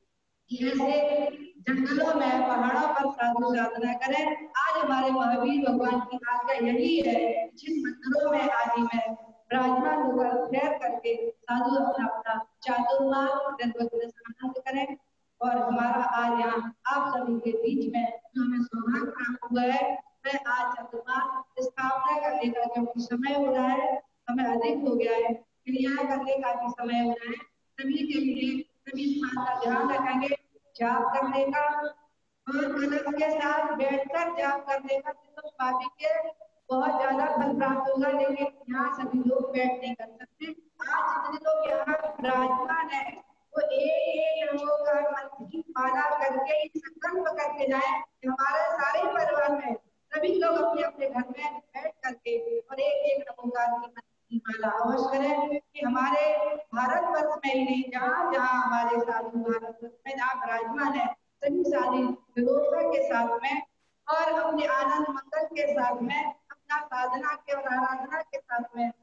ऐसे जंगलों में, पहाड़ों पर साधु साधना करें। आज हमारे महावीर भगवान की आज्ञा यही है, जिन मंदिरों में आदि में विराजमान होकर ठहर करके साधु अपना अपना चातुर्मास आनंद करें। और हमारा आज यहाँ आप सभी के बीच में जो हमें सौभाग्य प्राप्त हुआ है, मैं आज चातुर्मास स्थापना करने का क्योंकि समय हो रहा है, समय अधिक हो गया है, क्रिया करने का भी समय हो रहा है, सभी के लिए सभी बात का ध्यान रखेंगे। जाप करने का और कलश के साथ बैठकर जाप करने का तो स्वामी के बहुत ज्यादा फल प्राप्त होगा, लेकिन यहाँ सभी लोग बैठ नहीं कर सकते। आज जितने लोग यहाँ विराजमान है वो एक एक लोगों का मंत्र की माला करके संकल्प करके जाए कि हमारे सारे परिवार में सभी लोग अपने अपने घर में बैठ करके और एक एक नमोकार की की माला अवश्य करें कि हमारे भारतवर्ष में ही नहीं, जहाँ जहाँ हमारे साधु भारतवर्ष में जहाँ विराजमान है सभी सारी व्यवस्था के साथ में और अपने आनंद मंगल के साथ में अपना साधना के और आराधना के साथ में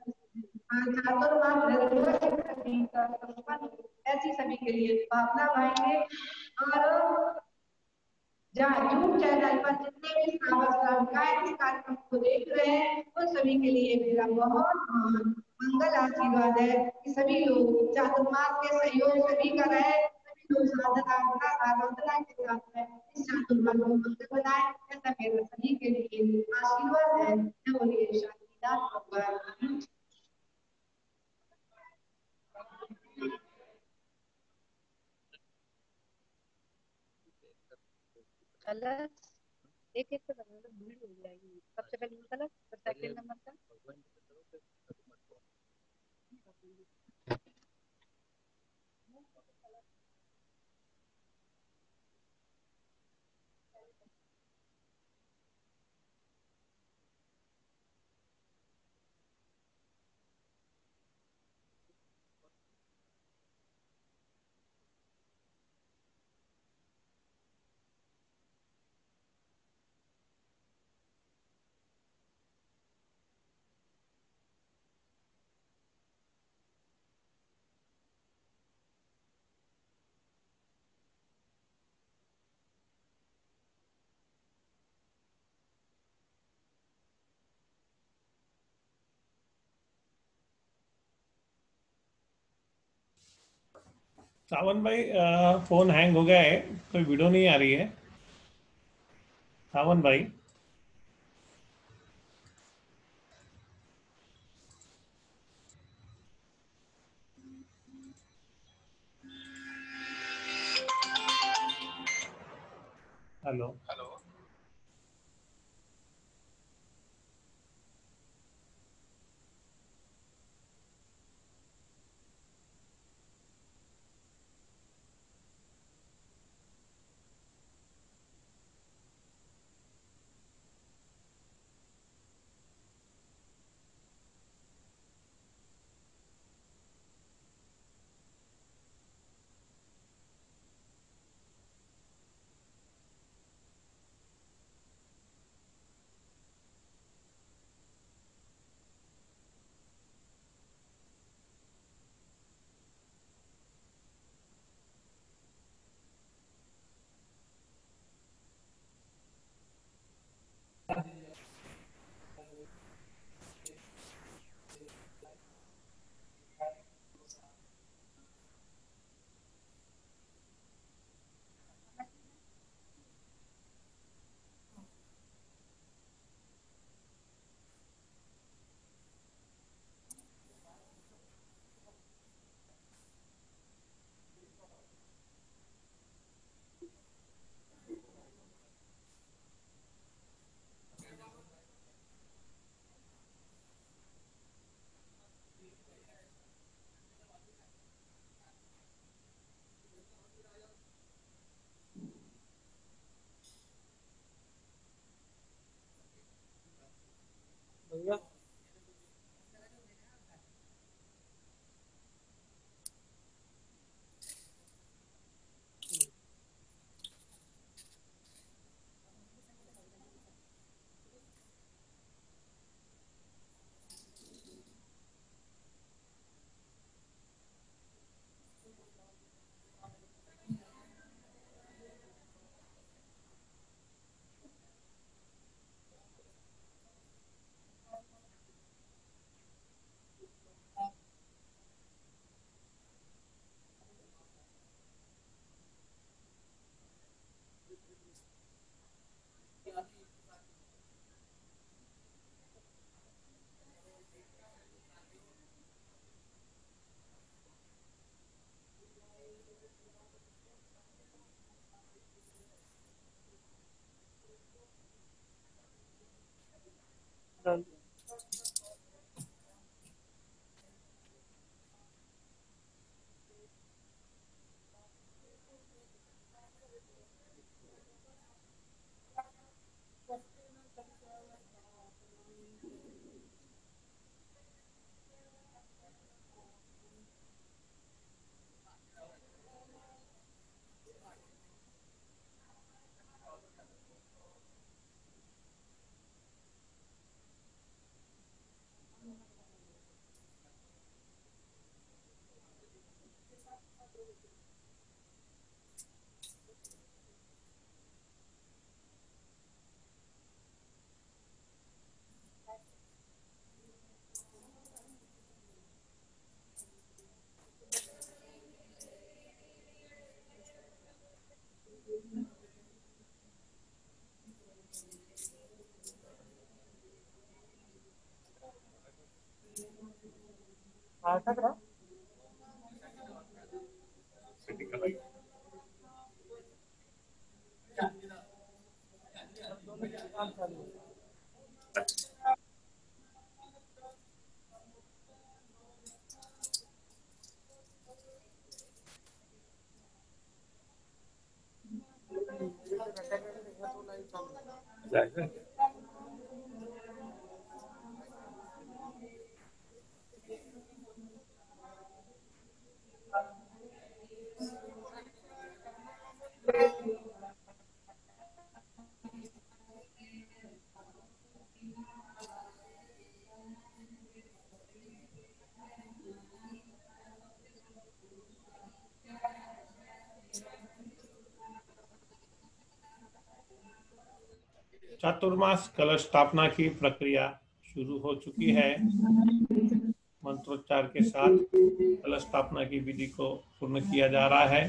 ऐसी सभी के लिए भावना पाएंगे। और जहाँ यूट्यूब चैनल पर जितने भी श्रावक इस कार्यक्रम को देख रहे हैं उन सभी के लिए मेरा बहुत बहुत मंगल आशीर्वाद है कि सभी लोग चातुर्मास के सहयोग सभी का रहे, सभी लोग साधना आराधना के साथ में इस चातुर्मास को मंगल बनाए, ऐसा मेरा सभी के लिए आशीर्वाद है। बोलिए शांतिनाथ भगवान। कलश एक एक तो भीड़ हो जाएगी। सबसे पहले कलश, फिर सेकंड नंबर का सावन भाई अ, फोन हैंग हो गया है, कोई वीडियो नहीं आ रही है। सावन भाई हेलो हेलो। भैया अटक रहा चातुर्मास कलश स्थापना की प्रक्रिया शुरू हो चुकी है। मंत्रोच्चार के साथ कलश स्थापना की विधि को पूर्ण किया जा रहा है।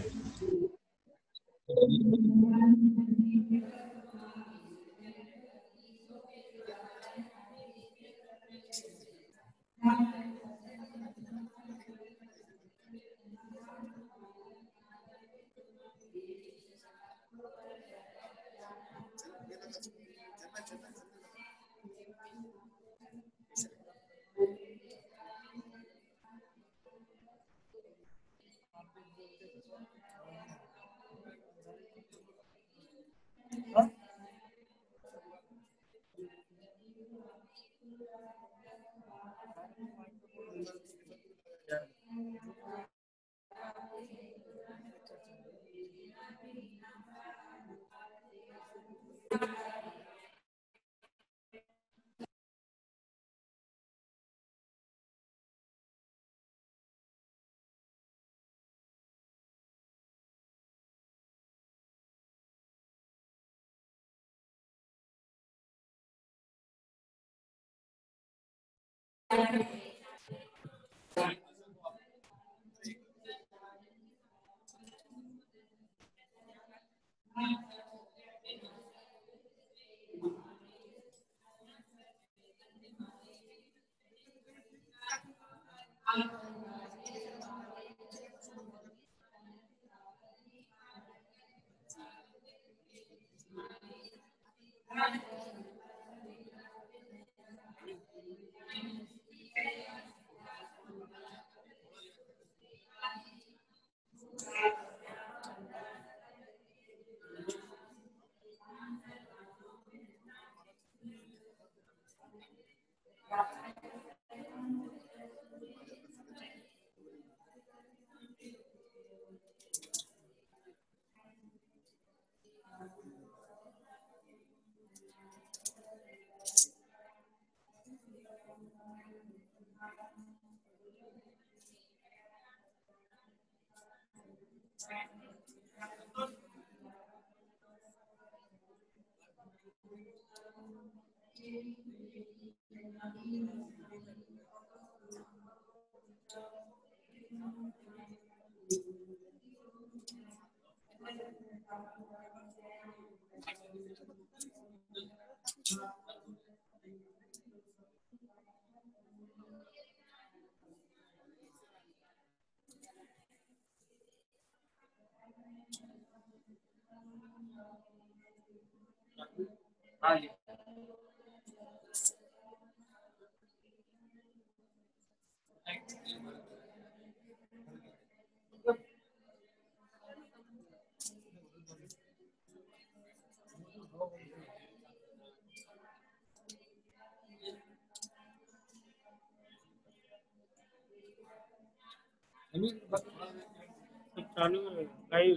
चालू लाइव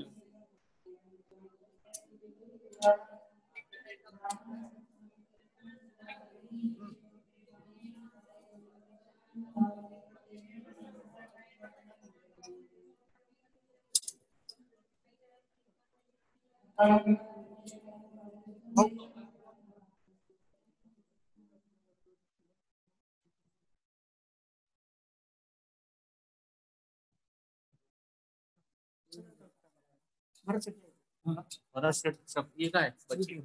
बड़ा सेट सब ये का है बच्ची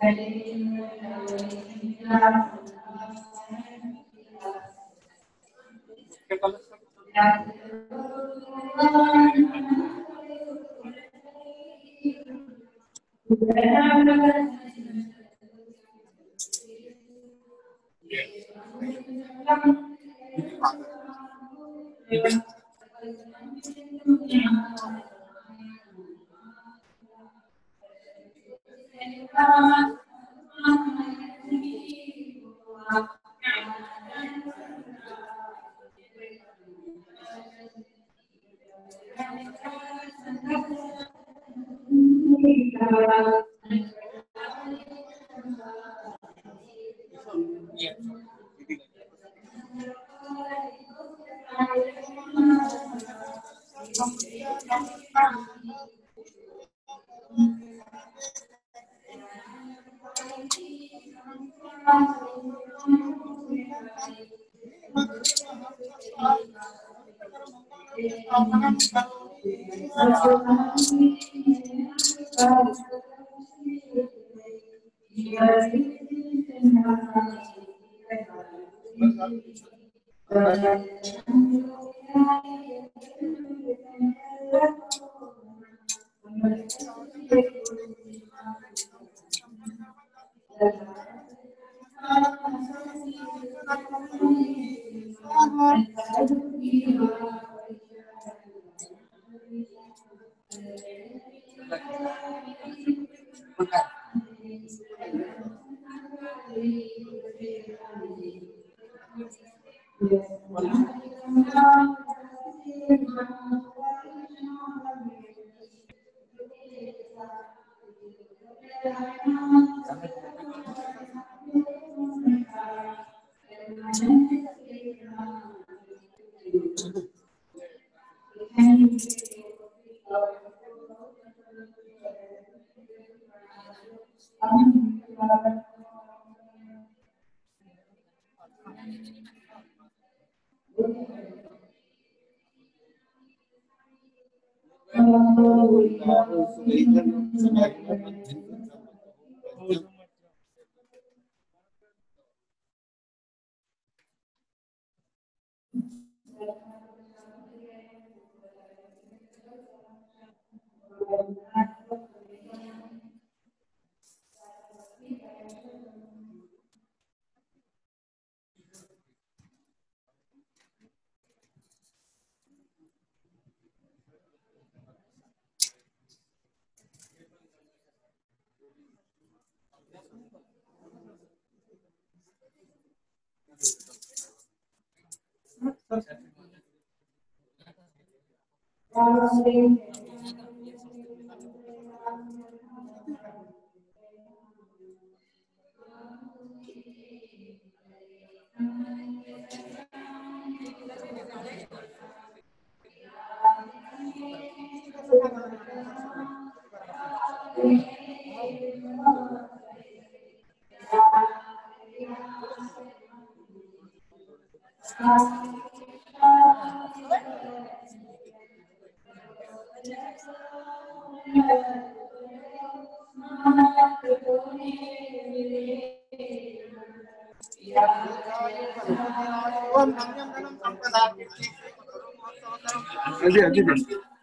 हल्दी हल्दी दे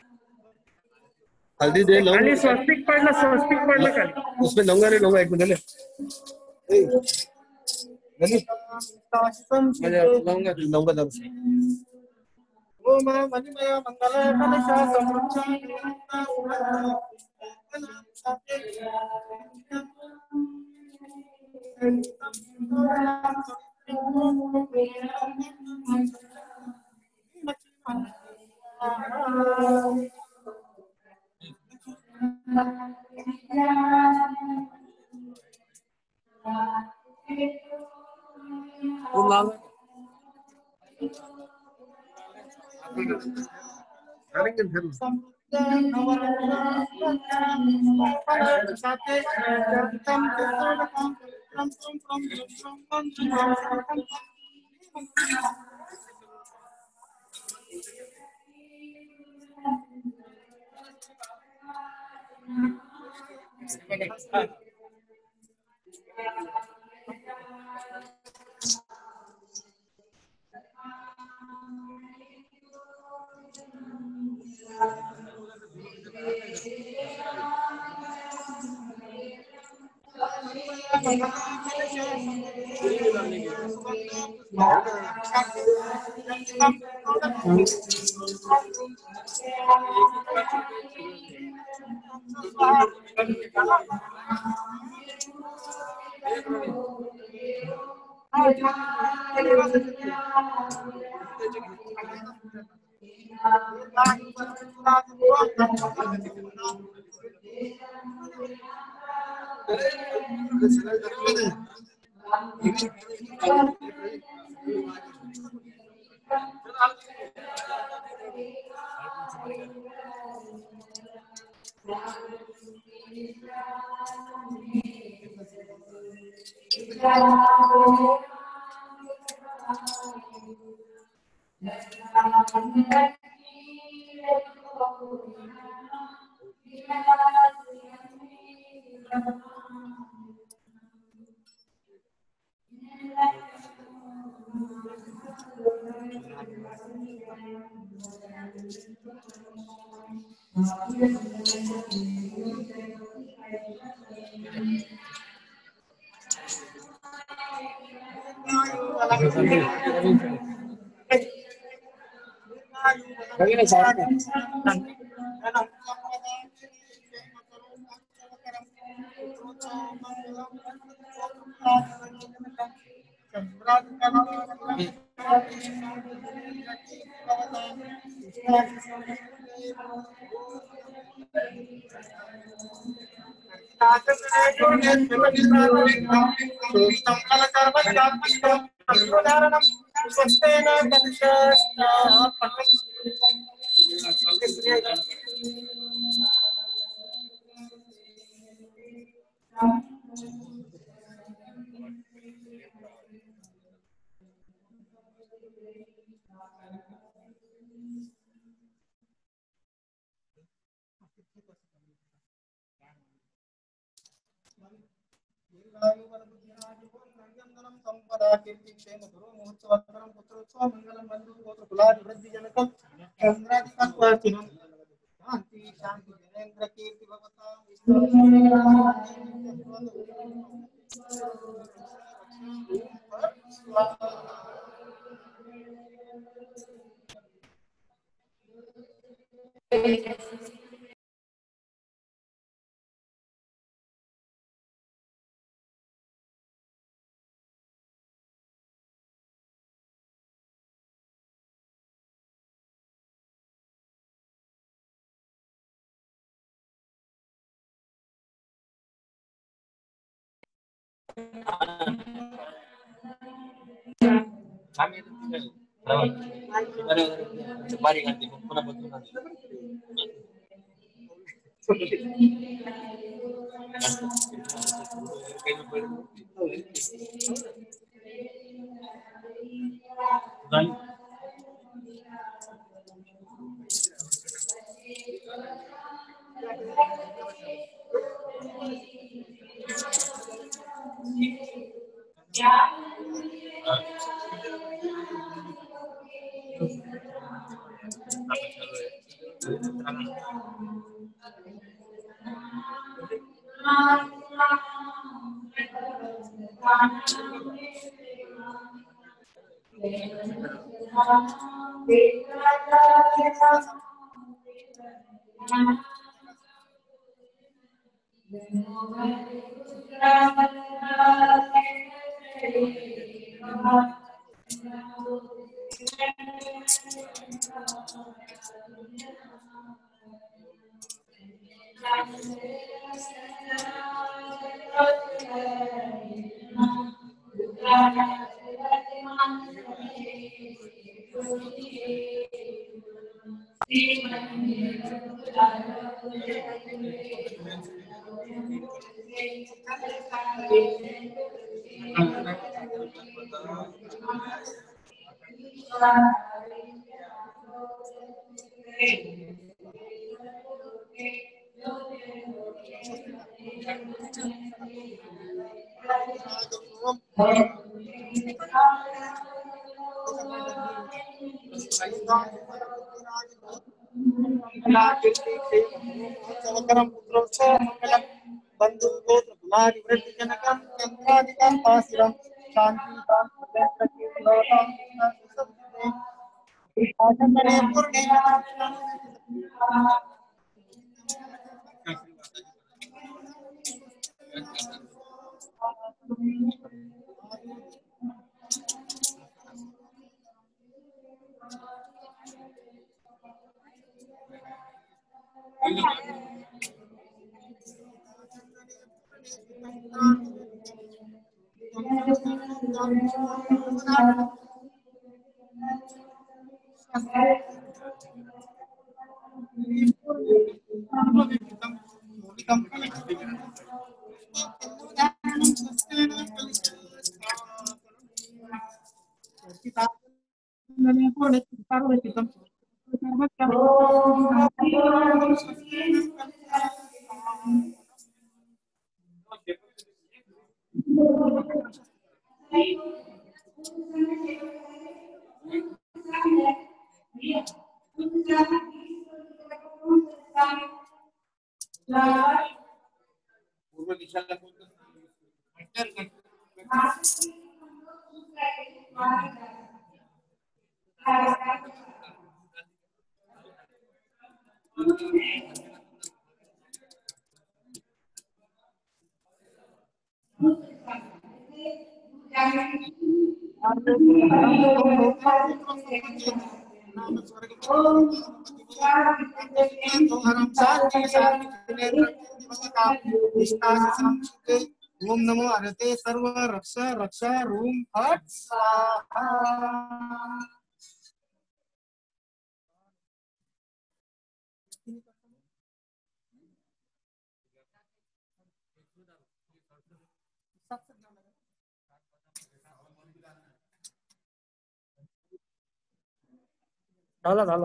हल्दी दे लौंग खाली स्वस्तिक पडलं स्वस्तिक पडलं खाली उसमें लौंगा नहीं लौंगा एक मिनट ले लौंगा लौंगा दर ओम मणिमय मंगल कलश समृद्धि बारी घालते मग पुन्हा बदलून आणते. बंधु गोत्र नादिवृत्तिजनकं चन्द्रादिकं पाशिरं शान्तिं आचमने पूर्णे पूर्व दिशेला ओम नमो हरते सर्व रक्षा रक्षा रूम फट स्वाहा डाला डाला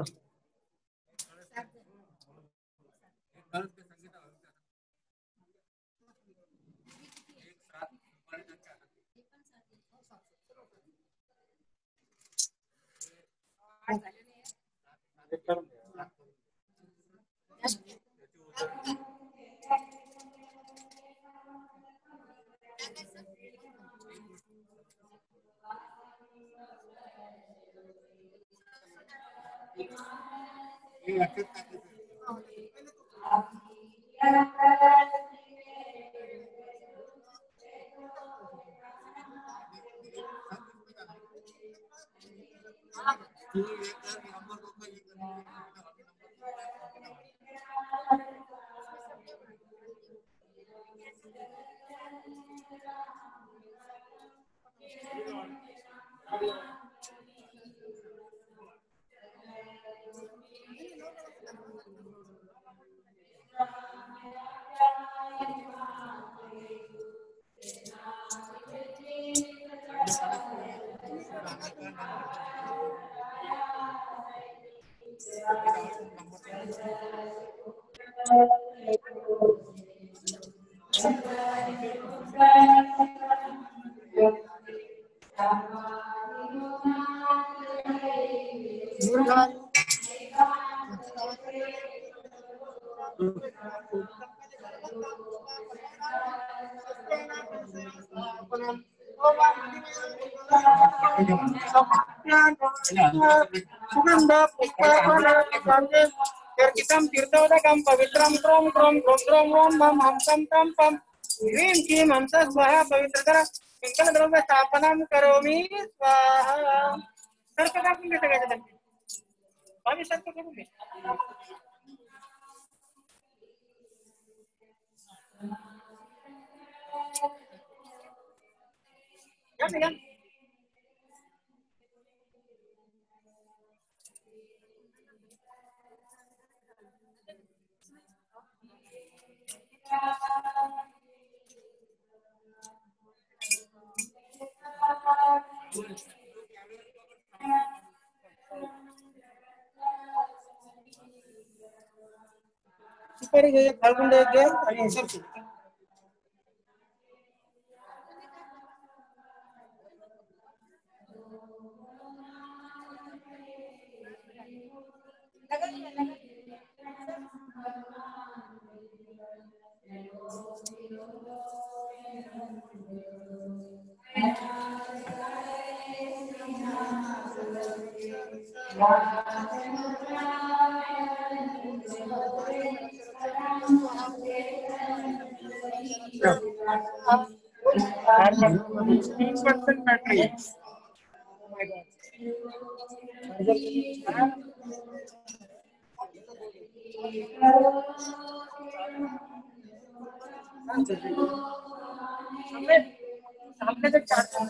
Kirkitam tirtodakam pavitram krom krom krom krom rom mam ham sam tam pam ह्रीं क्लीं हंस स्वाहा पवित्रतर मंगल द्रव्य स्थापनम करोमि स्वाहा सर्प दाखवून देते का त्याला बावी सर्प करून दे या या सुपारी घे फाल्गुंडे घे आणि सरसू तीन परसेंट बैटरी। सामने सामने से चार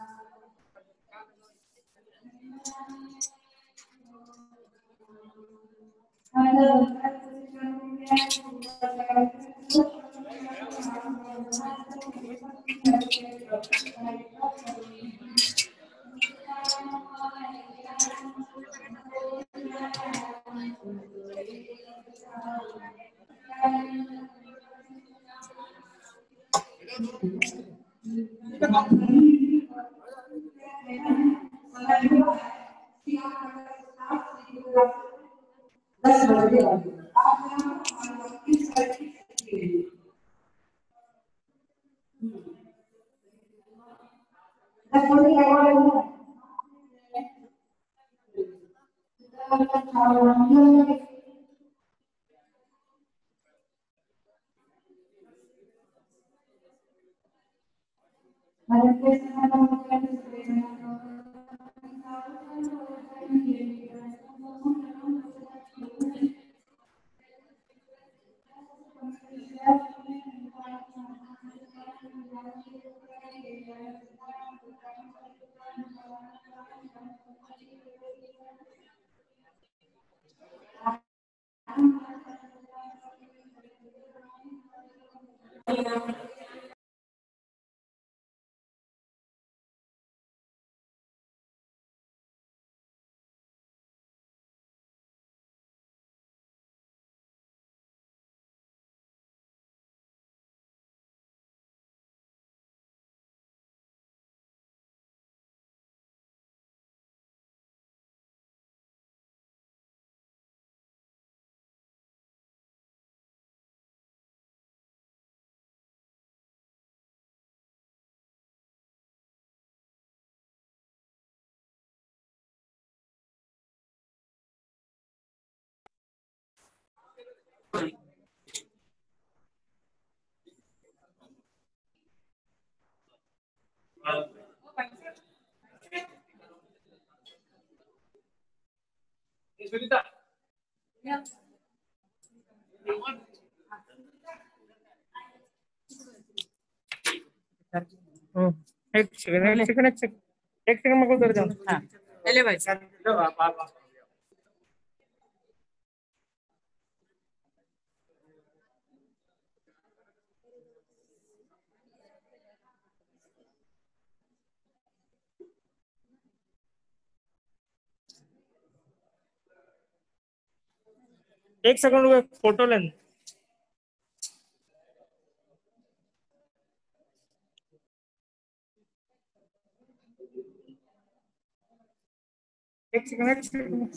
एक सेकंड एक सेकंड एक सेकंड एक सेकंड मग उधर जाओ। हाँ ले भाई लो आप आप एक सेकंड फोटो लें। एक सेकंड एक सेकंड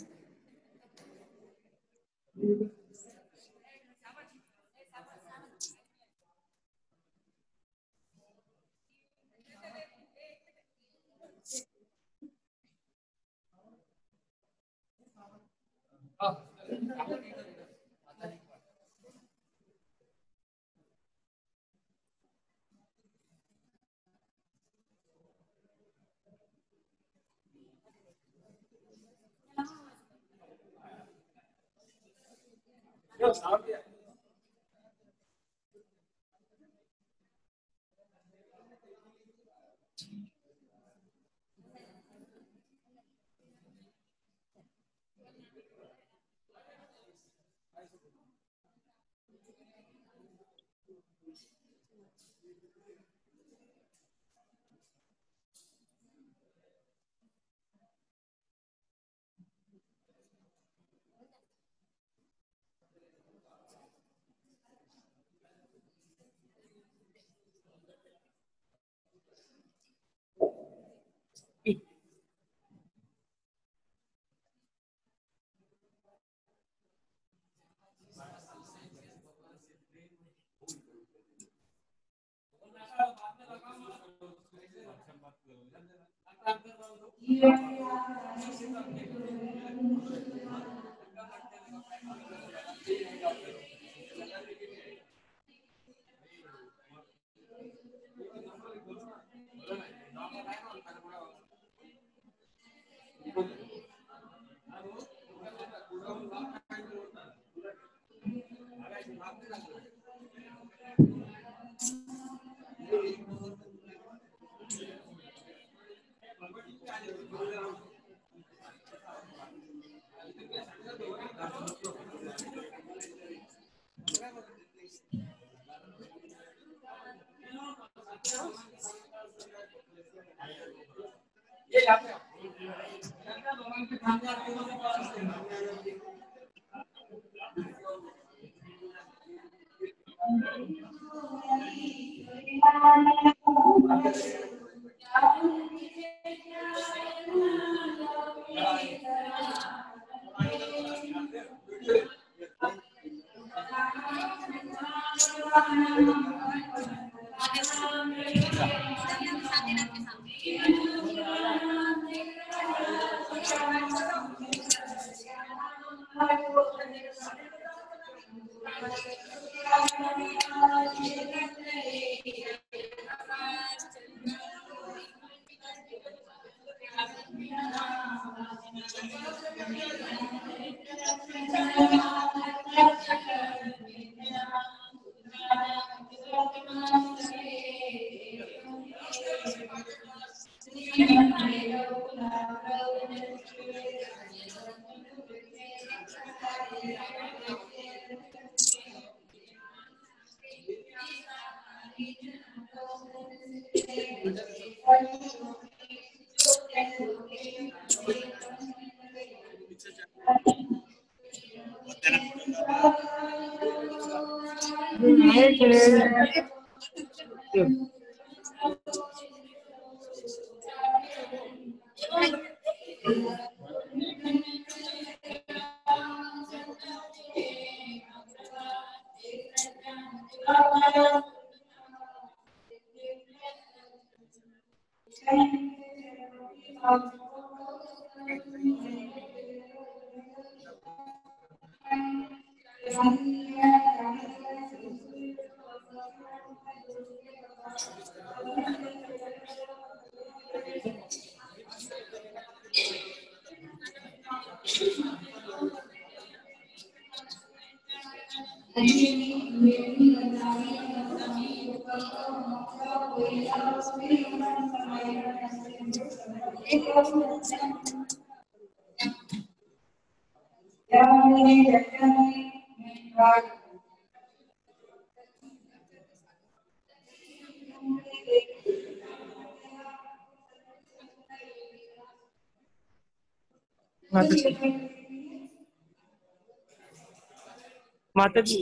माता जी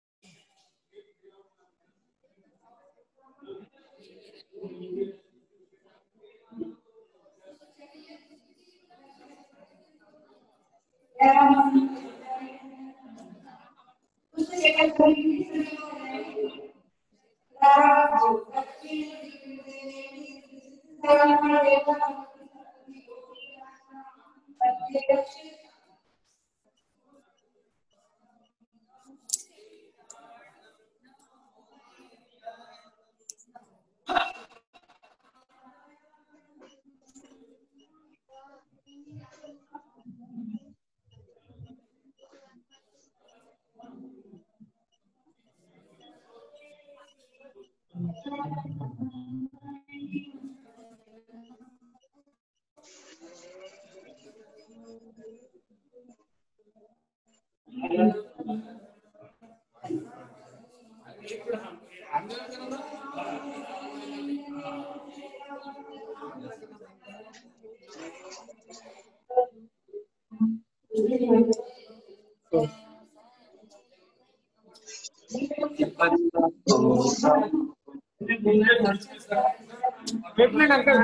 एक मिनट अंकल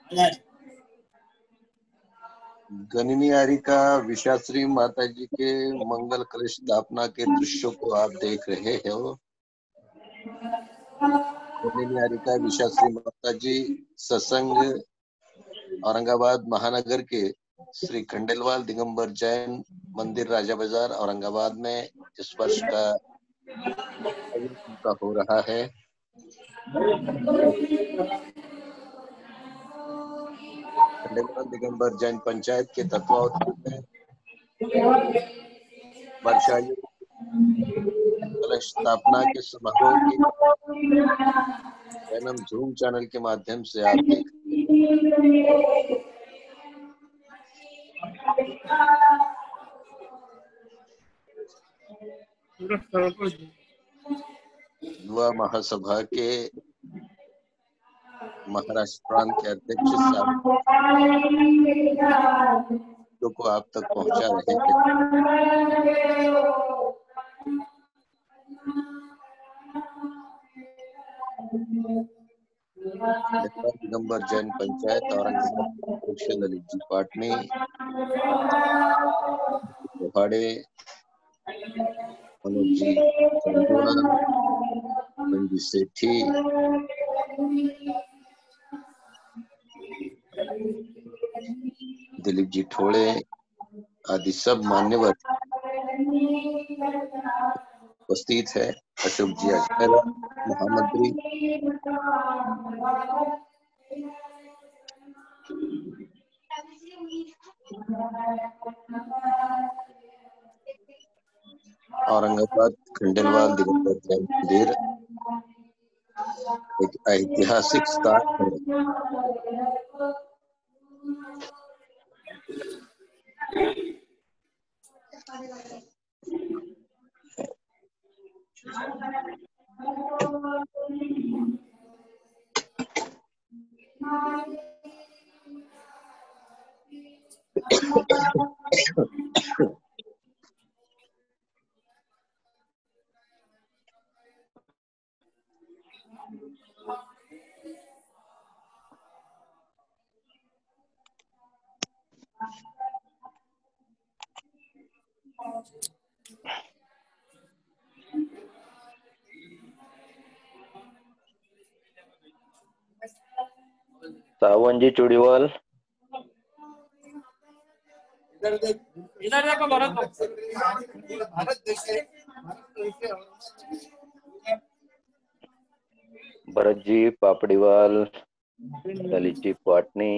गणनियारिका विशाश्री माता जी के मंगल कलश स्थापना के दृश्यों को आप देख रहे हो। गणनियारिका विशाश्री माता जी सत्संग औरंगाबाद महानगर के श्री खंडेलवाल दिगंबर जैन मंदिर राजा बाजार औरंगाबाद में इस वर्ष का उनका हो रहा है। खंडेलवाल दिगंबर जैन पंचायत के तत्वावधान में वर्षायु कलश स्थापना के समारोह की जैनम जूम चैनल के माध्यम से आप देख युवा महासभा के महाराष्ट्र प्रांत के अध्यक्ष साहब को आप तक पहुंचा रहे थे। दिगंबर जैन पंचायत औरंगाबाद अध्यक्ष ललित जी पाटनी, लोहाड़े, मनोज जी चंदुआ, मंजी सेठी, दिलीप जी ठोड़े आदि सब मान्यवर उपस्थित है। अशोक जी अजमेरा महामंत्री, औरंगाबाद खंडेलवाल दिगंबर जैन मंदिर एक ऐतिहासिक स्थान है। सावन जी चुड़ीवाल, इधर देखो भरत भारत देश है। भरत जी पापड़ीवाल, ललित जी पाटनी,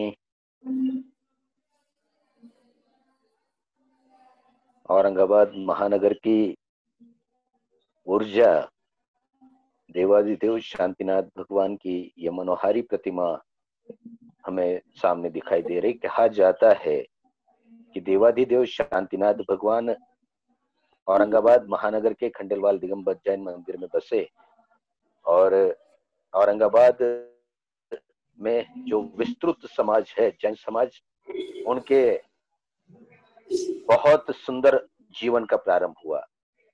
औरंगाबाद महानगर की ऊर्जा देवादिदेव शांतिनाथ भगवान की यह मनोहारी प्रतिमा हमें सामने दिखाई दे रही। कहा जाता है कि देवादिदेव शांतिनाथ भगवान औरंगाबाद महानगर के खंडेलवाल दिगंबर जैन मंदिर में बसे और औरंगाबाद में जो विस्तृत समाज है जैन समाज, उनके बहुत सुंदर जीवन का प्रारंभ हुआ।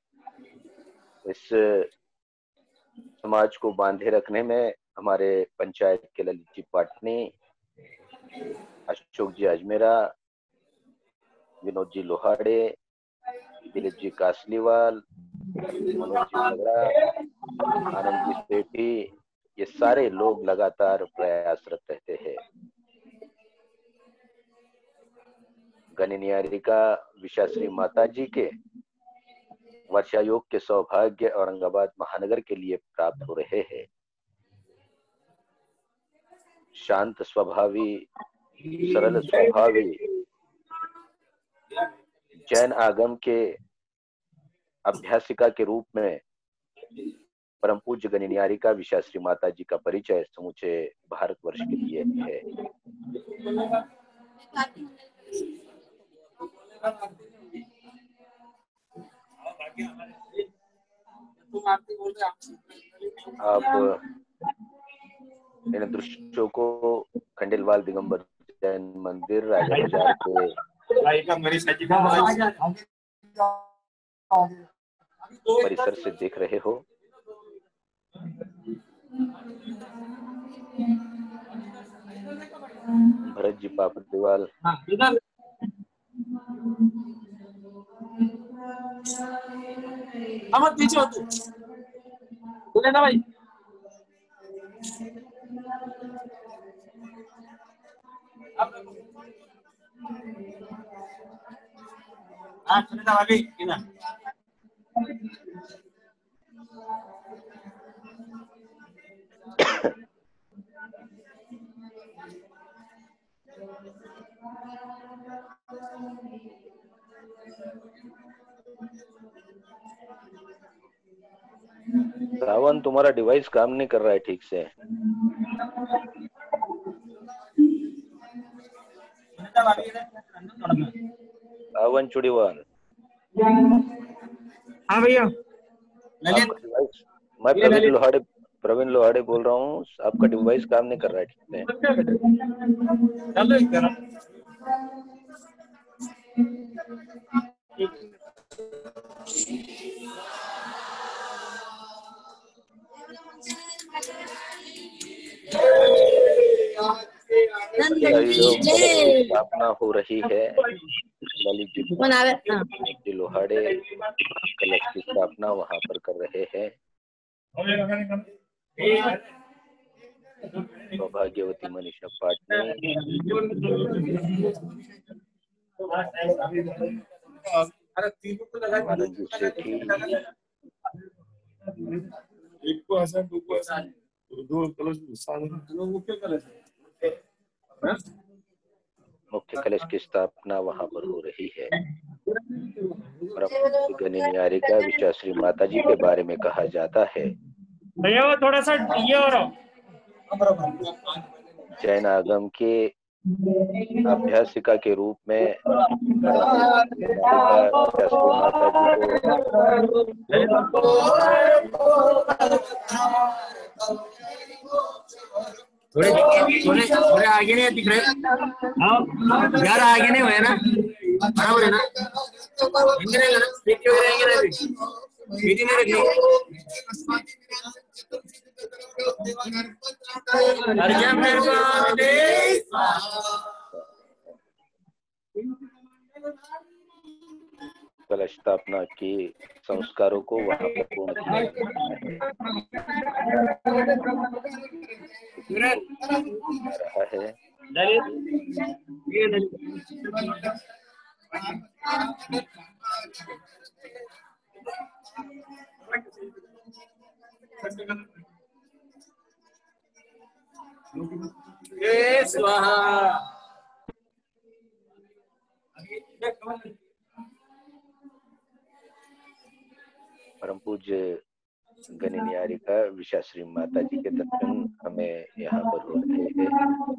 इस समाज को बांधे रखने में हमारे पंचायत के ललित जी पाटनी, अशोक जी अजमेरा, विनोद जी लोहाड़े, दिलीप जी कासलीवाल, मनोज जी झगड़ा, आनंद जी सेठी, ये सारे लोग लगातार प्रयासरत रहते हैं। गणनियारिका विशाश्री माता जी के वर्षायोग के सौभाग्य औरंगाबाद महानगर के लिए प्राप्त हो रहे हैं। शांत स्वभावी, सरल स्वभावी जैन आगम के अभ्यासिका के रूप में परम पूज्य गणनियारिका विशाश्री माता जी का परिचय समूचे भारतवर्ष के लिए है। आप इन दृश्यों को खंडेलवाल दिगंबर जैन मंदिर राजा बाजार के परिसर से देख रहे हो। भरत जी पापड़ीवाल। हाँ इधर हम पीछे हो तू बोले ना भाई। हाँ सुनीता भाभी इधर। रावण तुम्हारा डिवाइस काम नहीं कर रहा है ठीक से। रावण चुड़ीवाल। हाँ भैया आपका डिवाइस, मैं प्रवीण लोहाड़े प्रवीण लोहाड़े बोल रहा हूँ, आपका डिवाइस काम नहीं कर रहा है ठीक से। स्थापना हो रही है। ललित जी लोहाड़े कलश की स्थापना वहां पर कर रहे हैं। सौभाग्यवती मनीषा पाटनी, आनंद जी सेठी, एक को ऐसा दो को ऐसा दो कलश मुख्य कलश मुख्य कलश की स्थापना वहां पर हो रही है। गणिनियारिका विशाश्री माता जी के बारे में कहा जाता है। भैया वो थोड़ा सा ये हो रहा जैन आगम के अभ्यासिका के रूप में विशाश्री माता जी को थोड़े थोड़े थोड़े आगे नहीं दिख रहे। हाँ यार आगे नहीं हुए ना, बराबर है ना, हिंदी नहीं ना, स्पीड क्यों रहेंगे ना, अभी स्पीड नहीं रखनी। अर्जुन मेरे को कलश स्थापना की संस्कारों को वहां पर पूर्ण किया रहा है। ये स्वाहा। परम पूज्य गणिनियारिका विशाश्री माता जी के दर्शन हमें यहाँ पर हो रहे हैं।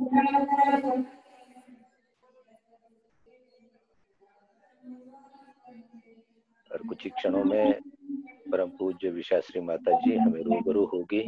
और कुछ ही क्षणों में परम पूज्य विशाश्री माता जी हमें रूबरू होगी।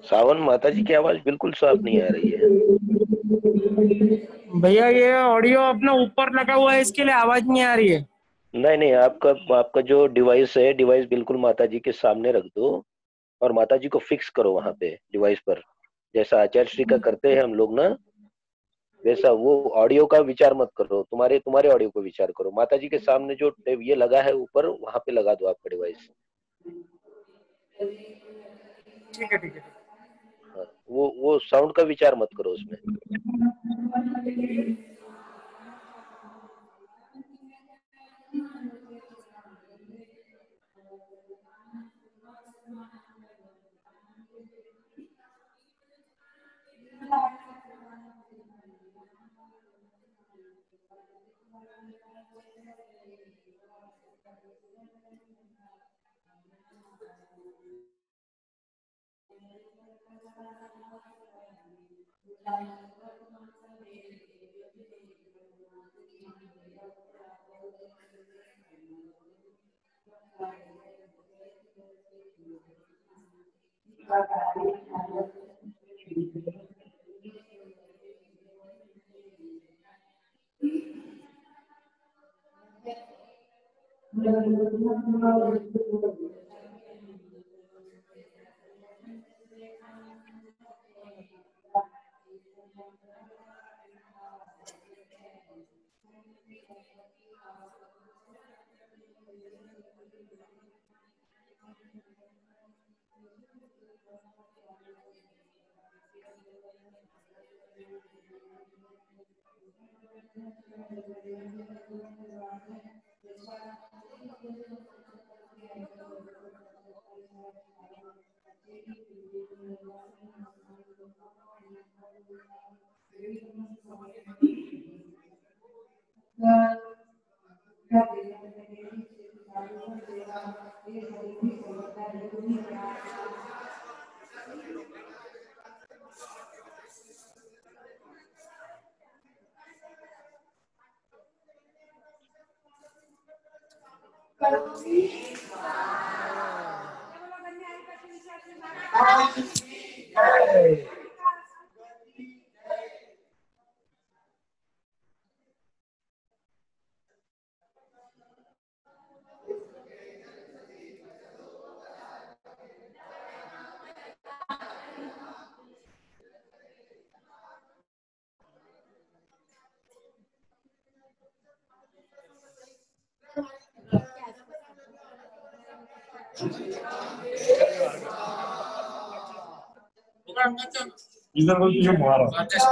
सावन माता जी की आवाज बिल्कुल साफ नहीं आ रही है। भैया ये ऑडियो अपना ऊपर लगा हुआ है, इसके लिए आवाज नहीं आ रही है। नहीं नहीं, आपका आपका जो डिवाइस है, डिवाइस बिल्कुल माता जी के सामने रख दो और माता जी को फिक्स करो वहां पे डिवाइस पर, जैसा आचार्य श्री का करते हैं हम लोग ना, वैसा। वो ऑडियो का विचार मत करो, तुम्हारे तुम्हारे ऑडियो को विचार करो। माता जी के सामने जो ये लगा है ऊपर, वहां पे लगा दो आपका डिवाइस। ठीक है ठीक है। वो वो साउंड का विचार मत करो उसमें। इधर को जो मारा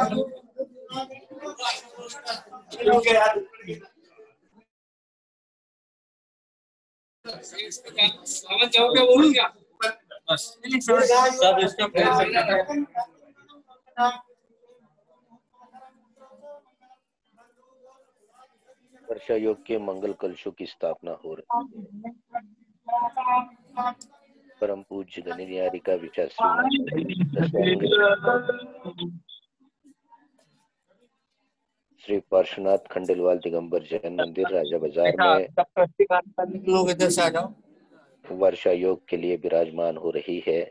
सावन जाओ क्या बोलूं क्या बस सब इसका वर्षा योग के मंगल कलशों की स्थापना हो रही। परम पूज्य गणियारी का विचार श्री पार्श्वनाथ खंडेलवाल दिगंबर जैन मंदिर राजा बाजार में लोग इधर से आ जाओ। वर्षा योग के लिए विराजमान हो रही है।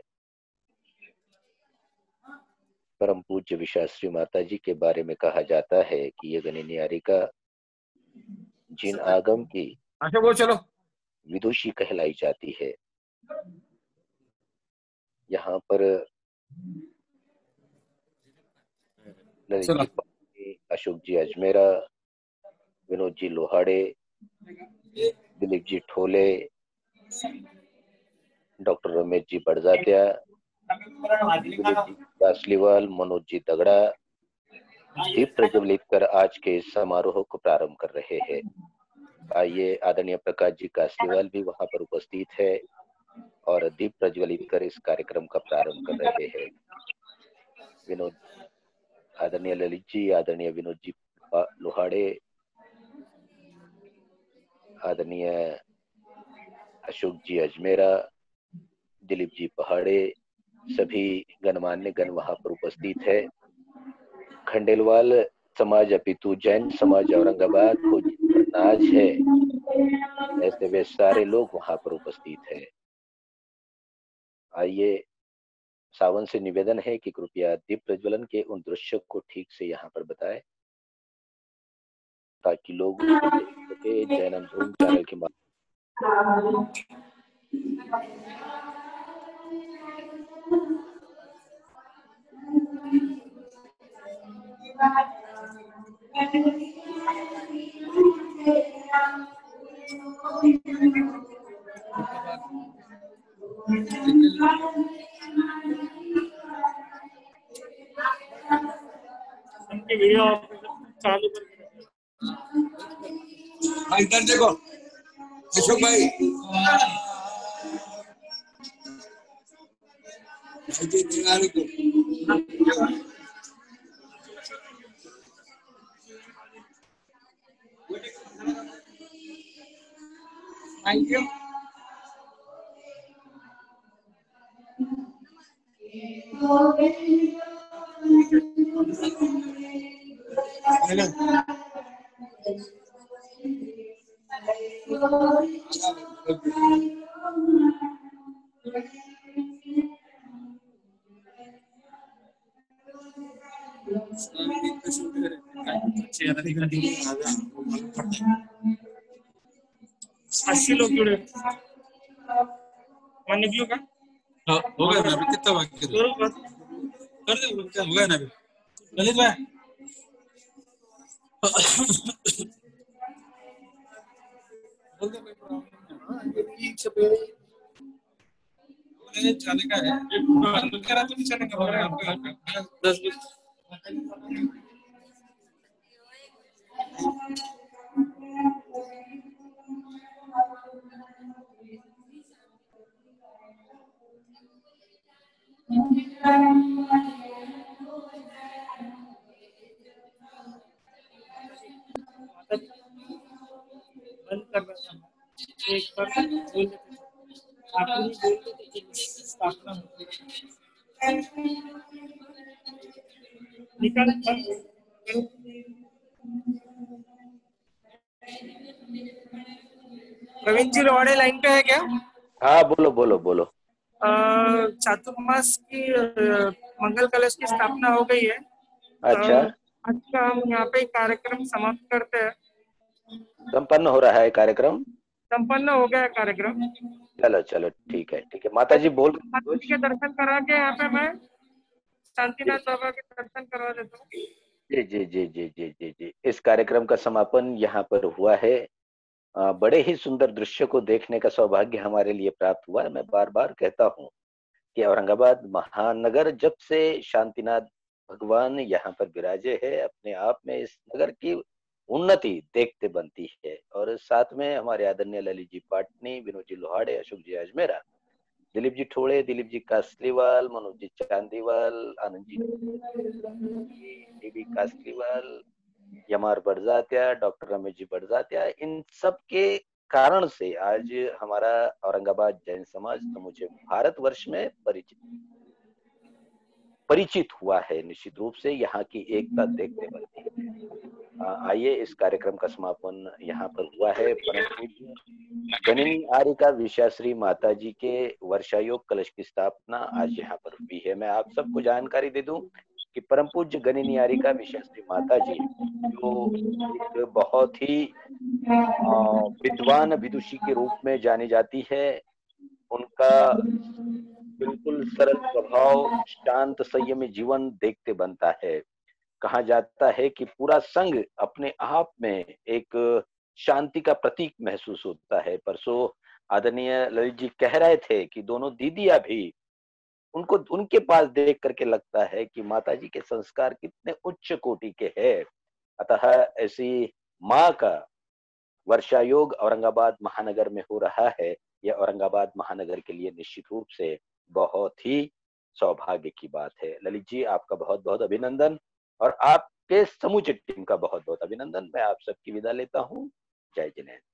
परम पूज्य विशास्त्री माता जी के बारे में कहा जाता है कि ये गणियारी का जिन आगम की अच्छा वो चलो विदुषी कहलाई जाती है। यहाँ पर ललित जी पाली, अशोक जी अजमेरा, विनोद जी लोहाड़े, दिलीप जी ठोले, डॉक्टर रमेश जी बड़जात्या, दिलीप जी कासलीवाल, मनोज जी तगड़ा दीप प्रज्वलित कर आज के इस समारोह को प्रारंभ कर रहे हैं। आइए, आदरणीय प्रकाश जी कासलीवाल भी वहां पर उपस्थित है और दीप प्रज्वलित कर इस कार्यक्रम का प्रारंभ कर रहे हैं। विनोद, आदरणीय ललित जी, आदरणीय विनोद जी लोहाड़े, आदरणीय अशोक जी अजमेरा, दिलीप जी पहाड़े, सभी गणमान्य गण वहां पर उपस्थित है। खंडेलवाल समाज अपितु जैन समाज औरंगाबाद को नाज है, ऐसे वे सारे लोग वहां पर उपस्थित है। आइए सावन से निवेदन है कि कृपया दीप प्रज्वलन के उन दृश्यों को ठीक से यहाँ पर बताएं ताकि लोग उसको देख सके। जैनम धूम चैनल के माध्यम उनकी वीडियो चालू कर इधर देखो अशोक भाई, थैंक यू। अस्सी लोग जुड़े मैं निकलू का हो गया ना अभी, कितना बाकी है? कर दे, क्या हो गया ना अभी? ललित भाई चले का है कह रहा तो चले का दस बीस बंद कर रहा था एक बार बोल देते आपने बोल देते स्थापना निकाल प्रवीण जी रोड़े लाइन पे है क्या? हाँ बोलो बोलो बोलो। चातुर्मास की मंगल कलश की स्थापना हो गई है। अच्छा, आज का हम यहाँ पे कार्यक्रम समाप्त करते हैं। संपन्न हो रहा है कार्यक्रम? संपन्न हो गया कार्यक्रम। चलो चलो ठीक है ठीक है। माता जी बोल माता जी के दर्शन करा के यहाँ पे मैं शांतिनाथ बाबा के दर्शन करवा देता हूँ। जी जी जी जी जी जी जी इस कार्यक्रम का समापन यहाँ पर हुआ है। आ, बड़े ही सुंदर दृश्य को देखने का सौभाग्य हमारे लिए प्राप्त हुआ। मैं बार बार कहता हूँ कि औरंगाबाद महानगर जब से शांतिनाथ भगवान यहाँ पर विराजे है, अपने आप में इस नगर की उन्नति देखते बनती है। और साथ में हमारे आदरणीय ललित जी पाटनी, विनोद जी लोहाड़े, अशोक जी अजमेरा, दिलीप जी ठोड़े, दिलीप जी कासलीवाल, मनोज जी चांदीवाल, आनंद जी डीबी कासलीवाल, यमार बड़जात्या, डॉक्टर रमेश जी बड़जात्या, इन सब के कारण से आज हमारा औरंगाबाद जैन समाज समूचे भारतवर्ष में परिचित परिचित हुआ है। निश्चित रूप से यहाँ की एकता देखते बनती है। आइए इस कार्यक्रम का समापन यहाँ पर हुआ है। परम पूज्य गणिनी आर्यिका विश्वाश्री माता जी के वर्षायोग कलश की स्थापना आज यहाँ पर हुई है। मैं आप सबको जानकारी दे दूं कि परम पूज्य गणिनी आर्यिका विश्वाश्री माता जी जो एक बहुत ही विद्वान विदुषी के रूप में जानी जाती है, उनका बिल्कुल सरल स्वभाव, शांत संयमी जीवन देखते बनता है। कहा जाता है कि पूरा संघ अपने आप में एक शांति का प्रतीक महसूस होता है। परसों आदरणीय ललित जी कह रहे थे कि दोनों दीदियां भी, उनको उनके पास देख करके लगता है कि माताजी के संस्कार कितने उच्च कोटि के हैं। अतः ऐसी माँ का वर्षायोग औरंगाबाद महानगर में हो रहा है, यह औरंगाबाद महानगर के लिए निश्चित रूप से बहुत ही सौभाग्य की बात है। ललित जी आपका बहुत बहुत अभिनंदन और आपके समूचे टीम का बहुत बहुत अभिनंदन। मैं आप सबकी विदा लेता हूँ। जय जिनेन्द्र।